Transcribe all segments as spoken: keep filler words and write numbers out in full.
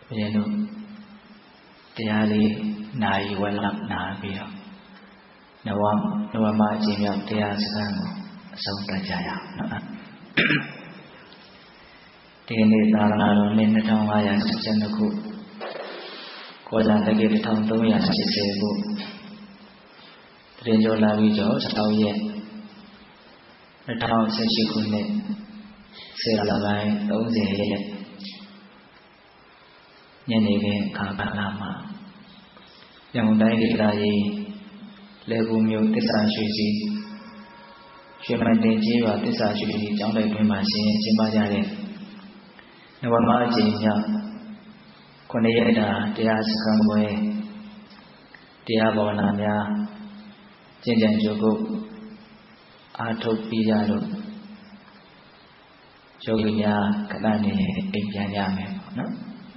ဘုရားတို့တရားလေးနာရီဝက်လောက်နာပြီးတော့နဝနဝမအချိန်မြောက်တရားစခန်းကိုအဆုံးသတ်ကြရအောင်နော်ဒီနေ့သာသနာတော်နှစ်နှစ်ထောင်ငါးရာဆယ်နှစ်ခုကောဇာတက္ကီတစ်ထောင်သုံးရာရှစ်ဆယ်ခုတရင်ကျော်လာပြီးတော့၆ရက်နှစ်ထောင်ဆယ်ရှစ်ခုနှစ်ဆယ်လပိုင်းသုံးဆယ်ရက်ညနေခင်းခါကာလမှာရန်ကုန်တိုင်းဒေသကြီးလေကူမြို့တစ္ဆာရွှေစီရွှေမန်တင်ကြီးရွာတစ္ဆာရွှေစီကျောင်းတိုက်တွင်မှာရှင်ကျင်းပကြတဲ့နဝမအကြိမ်မြောက်ခုနှစ်ရက်တာတရားစခန်းပွဲတရားဘာဝနာများကျင့်ကြံကြိုးကုပ်အားထုတ်ပြီးကြလို့ယောဂီများခဏနေအိမ်ပြန်ကြမယ်ပေါ့နော်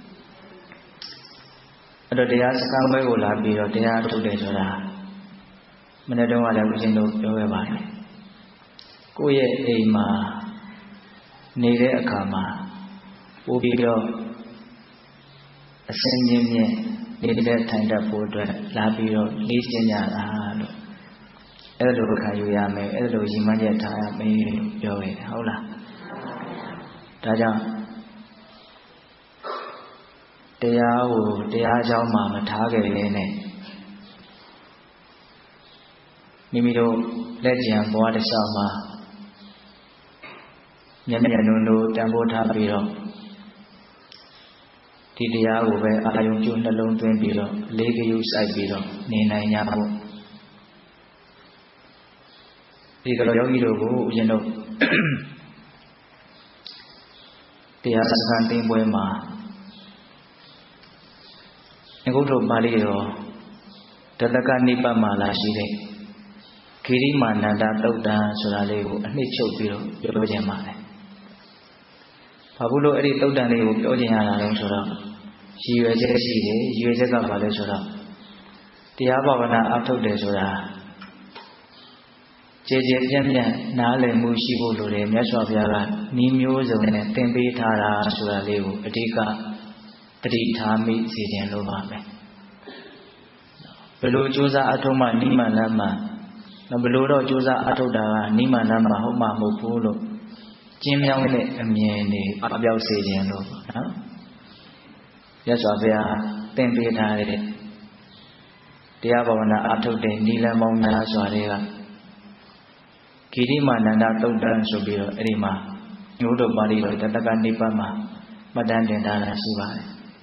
အဲ့တော့တရားစခန်းပွဲကိုလာပြီးတော့တရားထုတ်တယ်ဆိုတာမနေ့တုန်းကလည်းဦးဇင်းတို့ပြောခဲ့ပါတယ်ကိုယ့်ရဲ့အိမ်မှာနေတဲ့အခါမှာပို့ပြီးတော့အစင်းချင်းမြင့်နေတဲ့ထိုင်တတ်ဖို့အတွက်လာပြီးတော့လေ့ကျင့်ကြတာလို့အဲ့လိုခံယူရမယ်အဲ့လိုရည်မှန်းချက်ထားရမယ်လို့ပြောခဲ့တယ်ဟုတ်လားဒါကြောင့်တရားကိုတရားเจ้าမှာမထားခဲ့လေနဲ့မိမိတို့လက်ကျန်ဘဝတစ်လျှောက်မှာမျက်မျက်နှုံနှုံတန်ဖိုးထားပြီးတော့ဒီတရားကိုပဲအာယုံကျုံနှလုံးသွင်းပြီးတော့လေးကယူစိုက်ပြီးတော့နေနိုင်ကြဖို့ဒီကလောယောဂီတို့ကိုဦးဇင်းတို့တရားစခန်းသိမ်းပွဲမှာငုတ်တို့ပါဠိတော်တတကနိပတ်မှာလာရှိတဲ့ခိရိမာနန္ဒသုတ်တံဆိုတာလေးကိုအနှစ်ချုပ်ပြီးတော့ပြောခြင်းပါတယ်ဘာဘူးလို့အဲ့ဒီသုတ်တံလေးကိုပြောခြင်းရတာလဲဆိုတော့ရည်ရွယ်ချက်ရှိတယ်ရည်ရွယ်ချက်ကဘာလဲဆိုတော့တရားဘာဝနာအထုတ်တယ်ဆိုတာကျေကျေပြန့်ပြန့်နားလည်မှုရှိဖို့လိုတယ်မြတ်စွာဘုရားကဤမျိုးစုံနဲ့သင်ပေးထားတာဆိုတာလေးကိုအဓိကတတိထားမိစေခြင်းလို့ပါပဲဘယ်လိုကြိုးစားအထုတ်မှနိမန္တမှဘယ်လိုတော့ကြိုးစားအထုတ်တာကနိမန္တမှဟုတ်မှမဟုတ်ဘူးလို့ကျင်းမြောင်းတဲ့အမြင်တွေအပြောက်စေခြင်းလို့ပေါ့နော်မြတ်စွာဘုရားသင်ပေးထားတဲ့တရားဘာဝနာအထုတ်တဲ့နိလန်ပေါင်းများစွာတွေကကိရိမာနန္ဒသုတ်တံဆိုပြီးတော့အဲ့ဒီမှာညို့တို့ပါဠိတော်တတကနိပတ်မှာမှတ်တမ်းတင်ထားတာရှိပါတယ်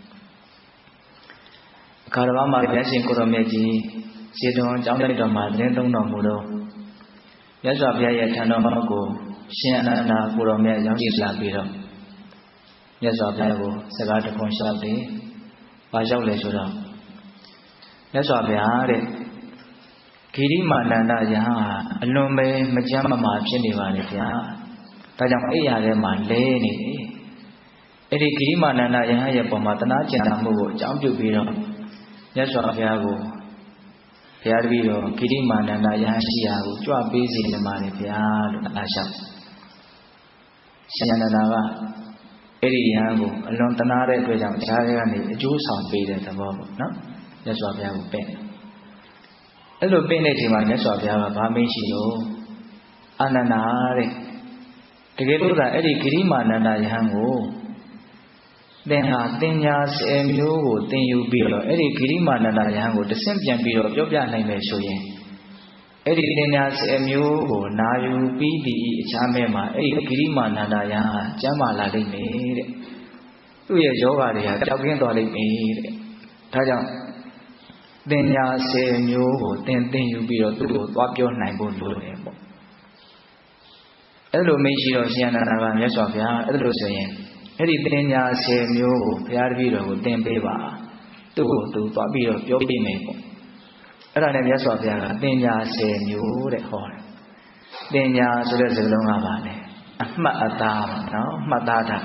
အခါတော်မှာဘုရားရှင်ကိုရောမြတ်ကြီးခြေတော်ကျောင်းတိုက်တော်မှာသတင်းသုံးတော်မူတော့မြတ်စွာဘုရားရဲ့ထံတော်ကိုရှင်အနန္ဒာကိုရောမြတ်ရောက်ရှိလာပြီးတော့မြတ်စွာဘုရားကိုစကားတခွန်းလျှောက်တယ်။ဘာလျှောက်လဲဆိုတော့မြတ်စွာဘုရားတဲ့ဂိရိမာနန္ဒယဟန်ဟာအလွန်ပဲမကြမ်းမမာဖြစ်နေပါလေဗျာ။ဒါကြောင့်အိယာထဲမှာလဲနေတယ်။အဲ့ဒီဂိရိမာနန္ဒယဟန်ရဲ့ပုံမှာတနာကျင်နာမှုကိုအကြောင်းပြုပြီးတော့မြတ်စွာဘုရားကိုဘုရားတပည့်တော်ဂိရိမာနန္ဒယဟန်ရှိရာကိုကြွပေးစေချင်ပါလေဗျာလို့အားလျှောက်ရှင်အနန္ဒာကအဲ့ဒီယဟန်ကိုအလွန်တနာတဲ့အတွက်ကြောင့်တရားတွေကနေအကျိုးဆောင်ပေးတဲ့သဘောပေါ့နော်မြတ်စွာဘုရားကိုပင့်အဲ့လိုပင့်တဲ့အချိန်မှာမြတ်စွာဘုရားကဗာမင်းရှိလို့အာနန္ဒာတဲ့တကယ်လို့သာအဲ့ဒီဂိရိမာနန္ဒယဟန်ကိုသင်ဟာသင်ညာဆယ်မျိုးကိုသင်ယူပြီးတော့အဲ့ဒီဂိရိမာနန္ဒယဟန်ကိုတဆင့်ပြန်ပြီးတော့ပြောပြနိုင်မယ်ဆိုရင်အဲ့ဒီသင်ညာဆယ်မျိုးကိုနာယူပြီးဒီအခြားမဲ့မှာအဲ့ဒီဂိရိမာနန္ဒယဟန်ဟာကျမ်းမာလာလိမ့်မယ်တဲ့သူ့ရဲ့ယောဂတွေကကြောက်ကင်းသွားလိမ့်မယ်တဲ့ဒါကြောင့်သင်ညာဆယ်မျိုးကိုသင်သင်ယူပြီးတော့သူ့ကိုသွားပြောနိုင်ဖို့လိုတယ်ပေါ့အဲ့လိုမရှိတော့ရှင်အနန္ဒာကမြတ်စွာဘုရားအဲ့လိုဆိုရင်အဲ့ဒီသင်ညာဆယ်မျိုးကိုဘုရားတပည့်တော်ကိုသင်ပေးပါသူ့ကိုသူသွားပြီးတော့ပြောပြမယ်ပေါ့အဲ့ဒါနဲ့မြတ်စွာဘုရားကသင်ညာဆယ်မျိုးတဲ့ဟောတယ်သင်ညာဆိုတဲ့စကားလုံးကပါလေအမှတ်အသားပါနော်မှတ်သားတာ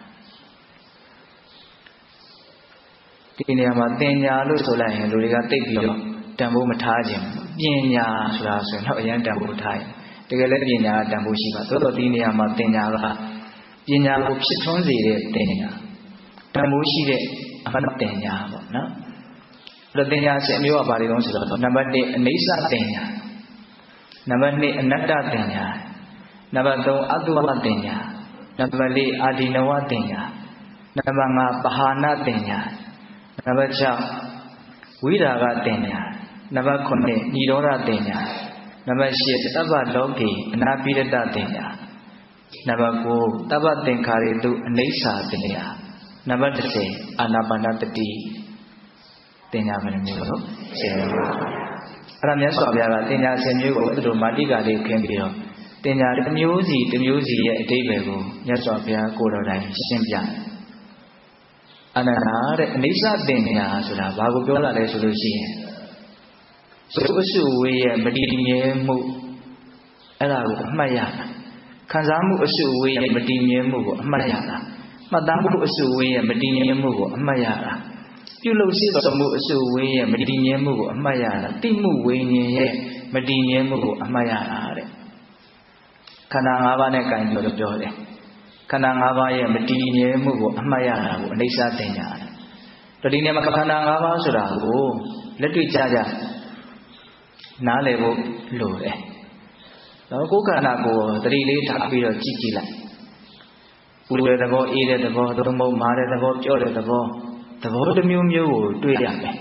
ဒီနေရာမှာသင်ညာလို့ဆိုလိုက်ရင်လူတွေကသိပြီးတော့တန်ဖိုးမထားခြင်းပညာဆိုတာဆိုရင်တော့အရင်တန်ဖိုးထားရင်တကယ်လည်းပညာတန်ဖိုးရှိပါသို့တော့ဒီနေရာမှာသင်ညာကပညာကိုဖြစ်ထွန်းစေတဲ့သင်ညာတန်ဖိုးရှိတဲ့အမှတ်တင်ညာပေါ့နော်အဲ့တော့တင်ညာရှင်မျိုးကဘာတွေလဲဆိုတော့နံပါတ်တစ်အနိစ္စတင်ညာနံပါတ်နှစ်အနတ္တတင်ညာနံပါတ်သုံးအတုပတင်ညာနံပါတ်လေးအာဒီနဝတင်ညာနံပါတ်ငါးပဟာနတင်ညာနံပါတ်ခြောက်ဝိရာဂတင်ညာနံပါတ်ခုနှစ်និရောဓတင်ညာနံပါတ်ရှစ်သဗ္ဗလောကေအနာပိရတတင်ညာနံပါတ်ကိုးသဗ္ဗသင်္ခါရေတုအနိစ္စတင်ညာနံပါတ်တစ်ဆယ်အာနာပါနတတိတင်ညာဘယ်နှမျိုးလို့ရှင်းပြပါအဲ့ဒါမြတ်စွာဘုရားကတင်ညာဆယ်မျိုးကိုအဲ့လိုမာတိကာလေးခင်းပြီးတော့တင်ညာတစ်မျိုးစီတစ်မျိုးစီရဲ့အဓိပ္ပာယ်ကိုမြတ်စွာဘုရားကိုယ်တော်တိုင်ရှင်းပြအနန္တတဲ့အနိစ္စတင်ညာဆိုတာဘာကိုပြောလာလဲဆိုလို့ရှိရင်သုအစုဝေးရဲ့မတည်မြဲမှုအဲ့ဒါကိုအမှတ်ရတာခံစားမှုအစုဝေးရဲ့မတည်မြဲမှုကိုအမှတ်ရတာမှတ်သားမှုအစုဝေးရဲ့မတည်မြဲမှုကိုအမှတ်ရတာပြုလုပ်စေသောမှုအစုဝေးရဲ့မတည်မြဲမှုကိုအမှတ်ရတာတိမှုဝိညာဉ်ရဲ့မတည်မြဲမှုကိုအမှတ်ရတာတဲ့ခန္ဓာ၅ပါးနဲ့ကြိုင်ပြောပြောတယ်ခန္ဓာ၅ပါးရဲ့မတည်မြဲမှုကိုအမှတ်ရတာကိုအနိစ္စတင်ညာတယ်တတိနေမှာခန္ဓာ၅ပါးဆိုတာကိုလက်တွေ့ကြကြနားလည်ဖို့လိုတယ်တော့ကိုယ်ခန္ဓာကိုယ်တတိလေးထားပြီးတော့ကြည့်ကြည့်လိုက်ပူတဲ့သဘောအေးတဲ့သဘောသို့မဟုတ်မာတဲ့သဘောပြော့တဲ့သဘောသဘောတစ်မျိုးမျိုးကိုတွေ့ရမယ်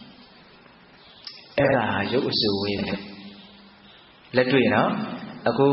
အဲ့ဒါရုပ်အစုဝေးပဲလက်တွေ့နော်အခု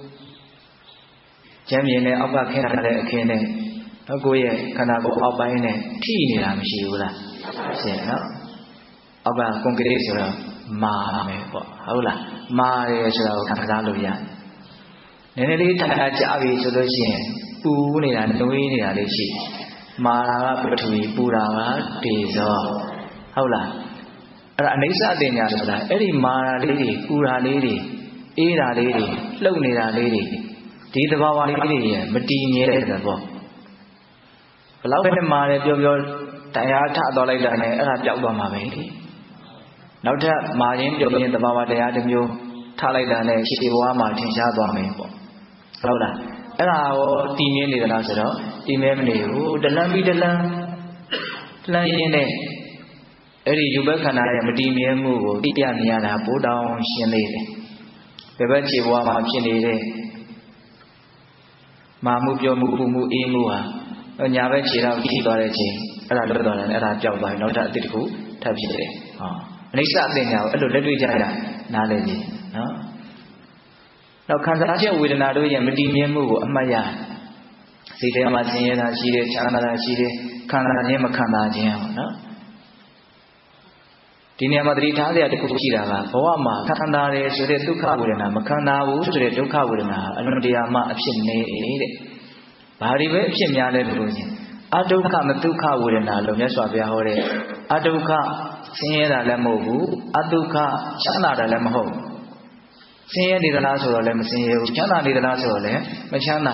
ကျမ်းမြင်နဲ့အောက်ကခင်းထားတဲ့အခင်းနဲ့တော့ကိုယ့်ရဲ့ခန္ဓာကိုယ်အောက်ပိုင်းနဲ့ထိနေတာမရှိဘူးလားရှင်းနော်အောက်ကကွန်ကရစ်ဆိုတော့မာမယ်ပေါ့ဟုတ်လားမာရဲဆိုတာကိုခံစားလို့ရတယ်နည်းနည်းလေးထပ်ထပ်ကြပြီဆိုလို့ရှိရင်ပူနေတာနှွေးနေတာလေးရှိမာတာကပထဝီပူတာကတေဇောဟုတ်လားအဲ့ဒါအနိစ္စအတင်ညာဆိုတာအဲ့ဒီမာတာလေးတွေပူတာလေးတွေအေးတာလေးတွေလှုပ်နေတာလေးတွေဒီသဘာဝလေးတွေရဲ့မတည်မြဲတဲ့သဘောဘလောက်ပဲမာတယ်ပြောပြောတရားထသွားလိုက်တာနဲ့အဲ့ဒါပျောက်သွားမှာပဲလေနောက်ထပ်မာရင်းပြုတ်ရင်သဘာဝတရားတစ်မျိုးထားလိုက်တာနဲ့ခြေဘဝမှာထင်ရှားသွားမယ်ပေါ့ဟုတ်လားအဲ့ဒါကိုတည်မြဲနေသလားဆိုတော့တည်မြဲမနေဘူးတလန်းပြီးတလန်းတလန်းရင်းနဲ့အဲ့ဒီယူဘခန္ဓာရဲ့မတည်မြဲမှုကိုသိပြနေရတာပိုးတောင်ရှင်းသေးတယ်ဘယ်ဘက်ခြေဘဝမှာဖြစ်နေတဲ့မာမှုပြောမှုပူမှုအေးမှုဟာညာဘက်ခြေတော့ကြည့်သွားတဲ့ချိန်အဲ့ဒါလွတ်သွားတယ်အဲ့ဒါပျောက်သွားပြီနောက်ထပ်အတိတ်တစ်ခုထပ်ဖြစ်တယ်ဟောအနိစ္စအသိဉာဏ်ကိုအဲ့လိုလက်တွေ့ကြရနားလည်ကြည့်နော်နောက်ခံစားချက်ဝေဒနာတို့ရဲ့မတည်မြဲမှုကိုအမှတ်ရစိတ်ထဲမှာဆင်းရဲတာရှိတယ်ချမ်းသာတာရှိတယ်ခံစားခြင်းမခံစားခြင်းပေါ့နော်ဒီနေရာမှာသတိထားစရာတစ်ခုရှိတာကဘဝမှာခံစားတယ်ဆိုတဲ့ဒုက္ခဝေဒနာမခံစားဘူးဆိုတဲ့ဒုက္ခဝေဒနာအလွန်တရာမှအဖြစ်နေတယ်တဲ့ဘာတွေပဲအဖြစ်များလဲလို့ချင်းအဒုက္ခမဒုက္ခဝေဒနာလို့မြတ်စွာဘုရားဟောတဲ့အဒုက္ခဆင်းရဲတာလည်းမဟုတ်ဘူးအဒုက္ခချမ်းသာတာလည်းမဟုတ်ဘူးဆင်းရဲနေသလားဆိုတော့လည်းမဆင်းရဲဘူးချမ်းသာနေသလားဆိုတော့လည်းမချမ်းသာ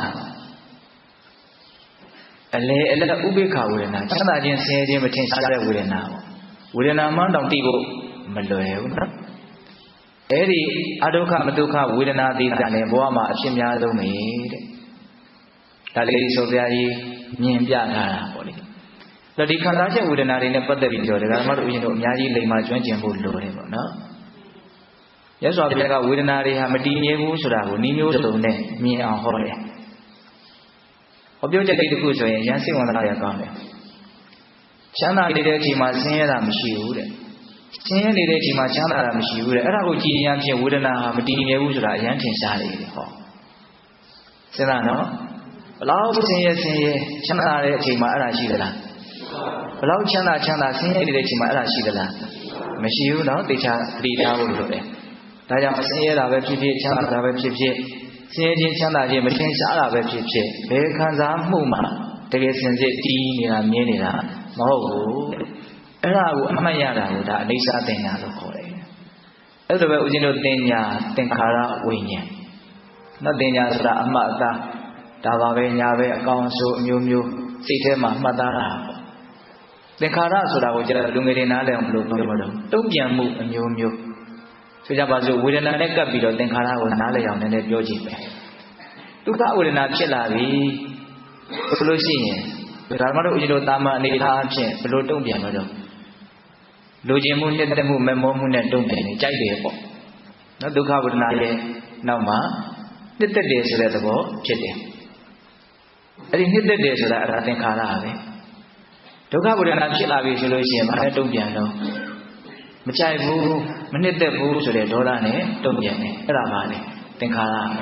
အလေအလဥပိ္ပခဝေဒနာချမ်းသာခြင်းဆင်းရဲခြင်းမထင်ရှားတဲ့ဝေဒနာပေါ့ဝေဒနာမှတောင်သိဖို့မလွယ်ဘူးနော်အဲ့ဒီအဒုက္ခမဒုက္ခဝေဒနာသိတာနဲ့ဘဝမှာအဖြစ်များဆုံးပဲတဲ့ဒါလေးဆိုဗျာကြီးမြင်ပြထားတာပေါ့လေဒါဒီခံစားချက်ဝေဒနာတွေနဲ့ပတ်သက်ပြီးတော့ဒကာမတို့ဦးဇင်းတို့အများကြီးလိမ္မာကျွမ်းကျင်ဖို့လိုတယ်ပေါ့နော်ရသော်ဘုရားကဝေဒနာတွေဟာမတည်မြဲဘူးဆိုတာကိုနှီးမျိုးစုံနဲ့မြင်အောင်ဟောတယ်ဟောပြောချက်လေးတစ်ခုဆိုရင်ရန်စိတ်ဝင်စားရကောင်းတယ်ချမ်းသာနေတဲ့အချိန်မှာဆင်းရဲတာမရှိဘူးတဲ့ဆင်းရဲနေတဲ့အချိန်မှာချမ်းသာတာမရှိဘူးတဲ့အဲ့ဒါကိုကြည်ရင်ဖြင့်ဝေဒနာဟာမတည်မြဲဘူးဆိုတာအရန်ထင်ရှားတယ်ဟောစဉ်းစားနော်ဘလောက်ဆင်းရဲဆင်းရဲချမ်းသာတဲ့အချိန်မှာအဲ့ဒါရှိသလားဘလောက်ချမ်းသာချမ်းသာဆင်းရဲနေတဲ့အချိန်မှာအဲ့ဒါရှိသလားမရှိဘူးနော်တေချာသတိထားဖို့လိုတယ်ဒါကြောင့်ဆင်းရဲတာပဲဖြစ်ဖြစ်ချမ်းသာတာပဲဖြစ်ဖြစ်ဆင်းရဲခြင်းချမ်းသာခြင်းမထင်ရှားတာပဲဖြစ်ဖြစ်ဘယ်ခံစားမှုမှတကယ်စင်စစ်တည်နေတာမြင်နေတာမဟုတ်ဘူးအဲ့ဒါကိုအမှတ်ရတာကိုဒါအနိစ္စတင်ညာလို့ခေါ်တယ်အဲ့ဒါပဲဦးဇင်းတို့တင်ညာသင်္ခါရဝိညာဉ်နော်တင်ညာဆိုတာအမှတ်အသားဒါပါပဲညာပဲအကောင်ဆိုအမျိုးမျိုးစိတ်ထဲမှာမှတ်သားတာသင်္ခါရဆိုတာကိုကျတော့လူငယ်တွေနားလည်အောင်ဘယ်လိုပြောမလို့တုံ့ပြန်မှုအမျိုးမျိုးဆိုကြပါစို့ဝေဒနာနဲ့ကပ်ပြီးတော့သင်္ခါရကိုနားလည်အောင်နည်းနည်းပြောကြည့်ပဲဒုက္ခဝေဒနာဖြစ်လာပြီဆိုလို့ရှိရင်ဒါမှမဟုတ်ဦးဇင်းတို့တာမန်အနေထားအဖြစ်ဘယ်လိုတုံ့ပြန်မလို့လူချင်းမှုနှစ်သက်မှုမမောမှုနဲ့တုံ့ပြန်နေကြိုက်တယ်ပေါ့နော်ဒုက္ခဝေဒနာရဲ့နောက်မှာနှစ်သက်တယ်ဆိုတဲ့သဘောဖြစ်တယ်အဲ့ဒီနှစ်သက်တယ်ဆိုတာအရာသင်္ခါရပဲဒုက္ခဝေဒနာဖြစ်လာပြီဆိုလို့ရှိရင်ဘာလဲတုံ့ပြန်တော့မကြိုက်ဘူးမနှစ်သက်ဘူးဆိုတဲ့ဒေါသနဲ့တုံ့ပြန်တယ်အဲ့ဒါပါလေသင်္ခါရပဲ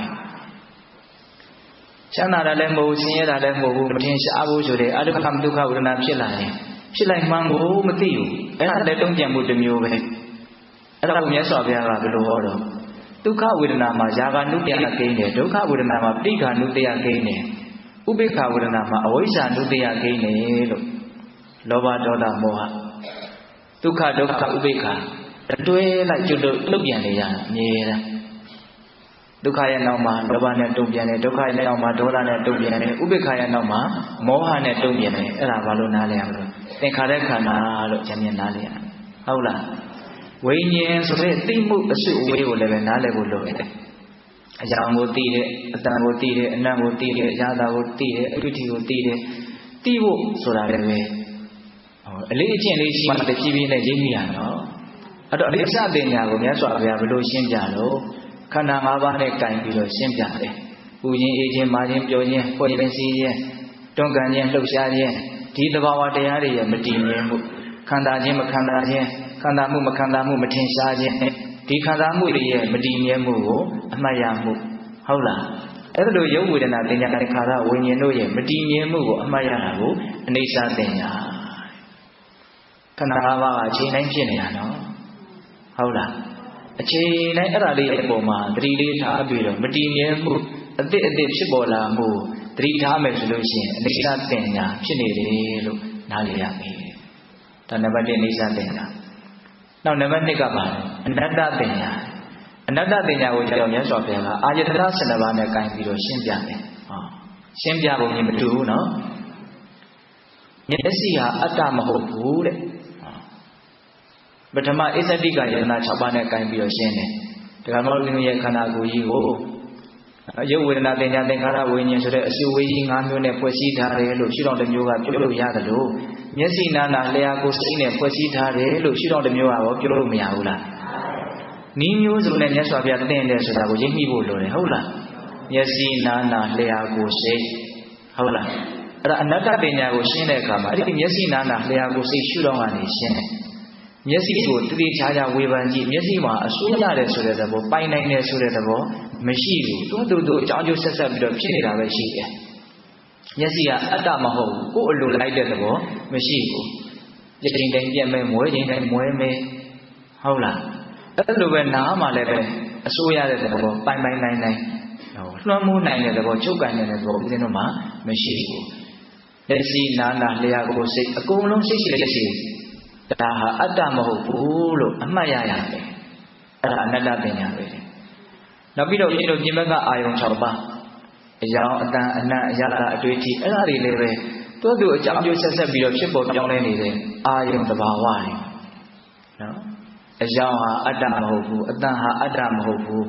ချမ်းသာတာလည်းမဟုတ်ဆင်းရဲတာလည်းမဟုတ်ဘူးမထင်ရှားဘူးဆိုတဲ့အဒုက္ခဒုက္ခဝေဒနာဖြစ်လာရင်ဖြစ်လိုက်မှန်းကိုမသိဘူးအဲ့ဒါလည်းတုံ့ပြန်မှုတစ်မျိုးပဲအဲ့ဒါကိုမြတ်စွာဘုရားကဘယ်လိုဟောတော့ဒုက္ခဝေဒနာမှာယာဂနုတ္တယကိန်းတယ်ဒုက္ခဝေဒနာမှာပိဋကနုတ္တယကိန်းတယ်ဥပိ္ပခဝေဒနာမှာအဝိဇ္ဇာနုတ္တယကိန်းတယ်လို့လောဘဒေါသမောဟဒုက္ခဒုက္ခဥပိ္ပခအတွဲလိုက်ကျွတ်တုံ့ပြန်နေရတာအမြဲတမ်းဒုက္ခရဲ့နောက်မှာလောဘနဲ့တုံ့ပြန်တယ်ဒုက္ခရဲ့နောက်မှာဒေါသနဲ့တုံ့ပြန်တယ်ဥပိ္ပခရဲ့နောက်မှာမောဟနဲ့တုံ့ပြန်တယ်အဲ့ဒါဘာလို့နားလဲရမလို့သင်္ခါရခန္ဓာလို့ဉာဏ်မြင်နားလဲရဟုတ်လားဝိညာဉ်ဆိုတဲ့သိမှုအစုအဝေးကိုလည်းပဲနားလည်ဖို့လိုတယ်အကြောင်းကိုသိတယ်အတန်ကိုသိတယ်အနံ့ကိုသိတယ်အရာသာကိုသိတယ်အတွေ့အထိကိုသိတယ်သိဖို့ဆိုတာလည်းပဲဟောအလေးအကျင့်လေးရှိမှတဖြည်းဖြည်းနဲ့ရင်းမိရတော့အဲ့တော့အလေးစတဲ့ညာကိုမြတ်စွာဘုရားဘယ်လိုရှင်းပြလို့ခန္ဓာ၅ပါးနဲ့ကင်ပြီးတော့ရှင်းပြတယ်ပူခြင်းအေးခြင်းမာခြင်းပျော်ခြင်းဖွယ်ခြင်းစီးခြင်းတွန်းကန်ခြင်းလှုပ်ရှားခြင်းဒီသဘာဝတရားတွေရဲ့မတည်မြဲမှုခန္ဓာချင်းမခန္ဓာချင်းခန္ဓာမှုမခန္ဓာမှုမထင်ရှားခြင်းဒီခန္ဓာမှုတွေရဲ့မတည်မြဲမှုကိုအမှတ်ရမှုဟုတ်လားအဲ့ဒါလိုရုပ်ဝေဒနာတင်ညာသင်္ခါရဝိညာဉ်တို့ရဲ့မတည်မြဲမှုကိုအမှတ်ရတာကိုအနိစ္စတင်ညာခန္ဓာ၅ပါးကအချိန်တိုင်းဖြစ်နေတာနော်ဟုတ်လားအချိန်တိုင်းအဲ့ဒါလေးအပေါ်မှာသတိလေးထားပြီးတော့မတည်မြဲမှုအသစ်အသစ်ဖြစ်ပေါ်လာမှုသတိထားမယ်ဆိုလို့ရှိရင်အနိစ္စတင်ညာဖြစ်နေတယ်လို့နားလည်ရမယ်ဒါနံပါတ်၁အိဋ္ဌတင်ညာနောက်နံပါတ်၂ကပါအနတ္တတင်ညာအနတ္တတင်ညာကိုကြောင့်မြတ်စွာဘုရားကအာယတနာ၁၂ပါးနဲ့ကင်ပြီးတော့ရှင်းပြတယ်ဟောရှင်းပြပုံကြီးမတူဘူးနော်မျက်စိဟာအတ္တမဟုတ်ဘူးတဲ့ပထမအစ္ဆတိကယတနာ၆ပါးနဲ့ကင်ပြီးတော့ရှင်းတယ်ဒါကမောလူရဲ့ခန္ဓာကိုယ်ကြီးကိုရုပ်ဝေဒနာတင်ညာသင်္ခါရဝိညာဉ်ဆိုတဲ့အစုဝေးကြီး၅မျိုးနဲ့ဖွဲ့စည်းထားတယ်လို့ရှုထောင့်တစ်မျိုးကပြုလို့ရတယ်လို့မျက်စိနာနာလျှာကိုယ်စိတ်နဲ့ဖွဲ့စည်းထားတယ်လို့ရှုထောင့်တစ်မျိုးကရောပြုလို့မရဘူးလားနီးမျိုးစုံနဲ့မြတ်စွာဘုရားတင်တယ်ဆိုတာကိုရိပ်မိဖို့လိုတယ်ဟုတ်လားမျက်စိနာနာလျှာကိုယ်စိတ်ဟုတ်လားအဲ့ဒါအနတ္တတင်ညာကိုရှင်းတဲ့အခါမှာအဲ့ဒီမျက်စိနာနာလျှာကိုယ်စိတ်ရှုထောင့်ကနေရှင်းတယ်မျက်စိကိုတတိချာချာဝေဖန်ကြည့်မျက်စိမှာအဆိုးရတယ်ဆိုတဲ့သဘောပိုင်နိုင်တယ်ဆိုတဲ့သဘောမရှိဘူးတူတူတူအကြောင်းကျိုးဆက်ဆက်ပြီးတော့ဖြစ်နေတာပဲရှိတယ်မျက်စိကအတ္တမဟုတ်ဘူးကိုယ်အလိုလိုက်တဲ့သဘောမရှိဘူးပြချိန်တိုင်းပြက်မဲမွဲချိန်တိုင်းမွဲမဲဟုတ်လားအဲ့လိုပဲနားမှာလည်းပဲအဆိုးရတဲ့သဘောပိုင်ပိုင်နိုင်နိုင်ဟိုလွှမ်းမိုးနိုင်တဲ့သဘောချုပ်ကန်နေတဲ့သဘောဦးဇင်းတို့မှာမရှိဘူးမျက်စိနားနာလျှာကိုယ်စိတ်အကုန်လုံးစိတ်ရှိတဲ့စိတ်ဒါဟာအတ္တမဟုတ်ဘူးလို့အမှတ်ရရတယ်အဲ့ဒါအနတ္တပညာပဲနောက်ပြီးတော့ဦးဇင်းတို့ပြင်ဘက်ကအာယုံ၆ပါးအယောင်အတန်အနတ်အရတာအတွေ့အထိအဲ့ဒါတွေလည်းပဲသူ့သူအကြောင်းကျိုးဆက်ဆက်ပြီးတော့ဖြစ်ပေါ်ပြောင်းလဲနေတဲ့အာယုံတဘာဝတွေနော်အယောင်ဟာအတ္တမဟုတ်ဘူးအတန်ဟာအတ္တမဟုတ်ဘူး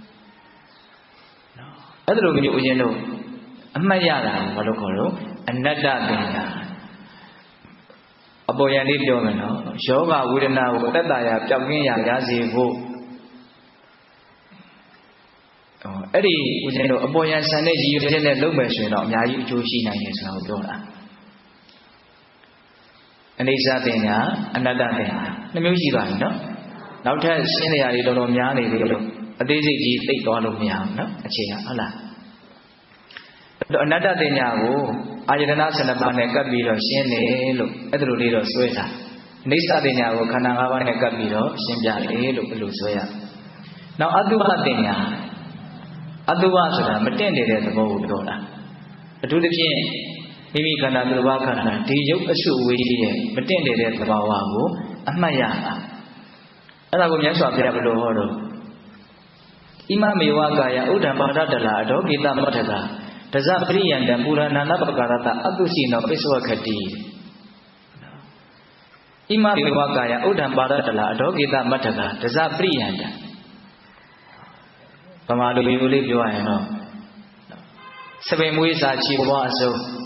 နော်အဲ့ဒါလိုမျိုးဦးဇင်းတို့အမှတ်ရတာဘာလို့ခေါ်လို့အနတ္တပညာအပေါ်ယံလေးပြောမယ်နော်ယောဂဝေဒနာကိုတက်တာရပျောက်ကင်းရရစေဖို့အဲ့ဒီဦးဇင်းတို့အပေါ်ယံဆန်တဲ့ရည်ရွယ်ချက်နဲ့လုပ်မယ်ဆိုရင်တော့အများကြီးအကျိုးရှိနိုင်တယ်ဆိုတာကိုပြောတာအနိစ္စတင်ညာအနတ္တတင်ညာနှစ်မျိုးရှိပါပြီနော်နောက်ထပ်ရှင်းနေရည်တော်တော်များနေပြီလို့အသေးစိတ်ကြီးသိသွားလို့မရဘူးနော်အခြေခံဟုတ်လားအနတ္တတင်ညာကိုအာယတနာ၁၂ပါးနဲ့ကပ်ပြီးတော့ရှင်းတယ်လို့အဲ့ဒါလိုလေးတော့ဆွဲတာအနိစ္စတင်ညာကိုခန္ဓာ၅ပါးနဲ့ကပ်ပြီးတော့ရှင်းပြတယ်လို့အဲ့လိုဆွဲရနောက်အတုပတင်ညာအတုပဆိုတာမတင့်နေတဲ့သဘောကိုပြောတာအထူးသဖြင့်မိမိခန္ဓာသူတစ်ပါးခန္ဓာဒီရုပ်အစုအဝေးကြီးရဲ့မတင့်နေတဲ့သဘာဝကိုအမှတ်ရတာအဲ့ဒါကိုမြတ်စွာဘုရားဘယ်လိုဟောတော့ဣမမေဝကာယဥဒ္ဒံပါဒတလာအဒေါကိတမထကဒဇပရိယန္တံပူရဏနာပကာရတအတုရှိနောပိစဝခတိဣမမေဝကာယဥဒ္ဒံပါဒတလာအဒေါကိတမထကဒဇပရိယန္တံဗမာလူမျိုးလေးပြောရရင်တော့စပင်မွေးစာချီပွားအစုံ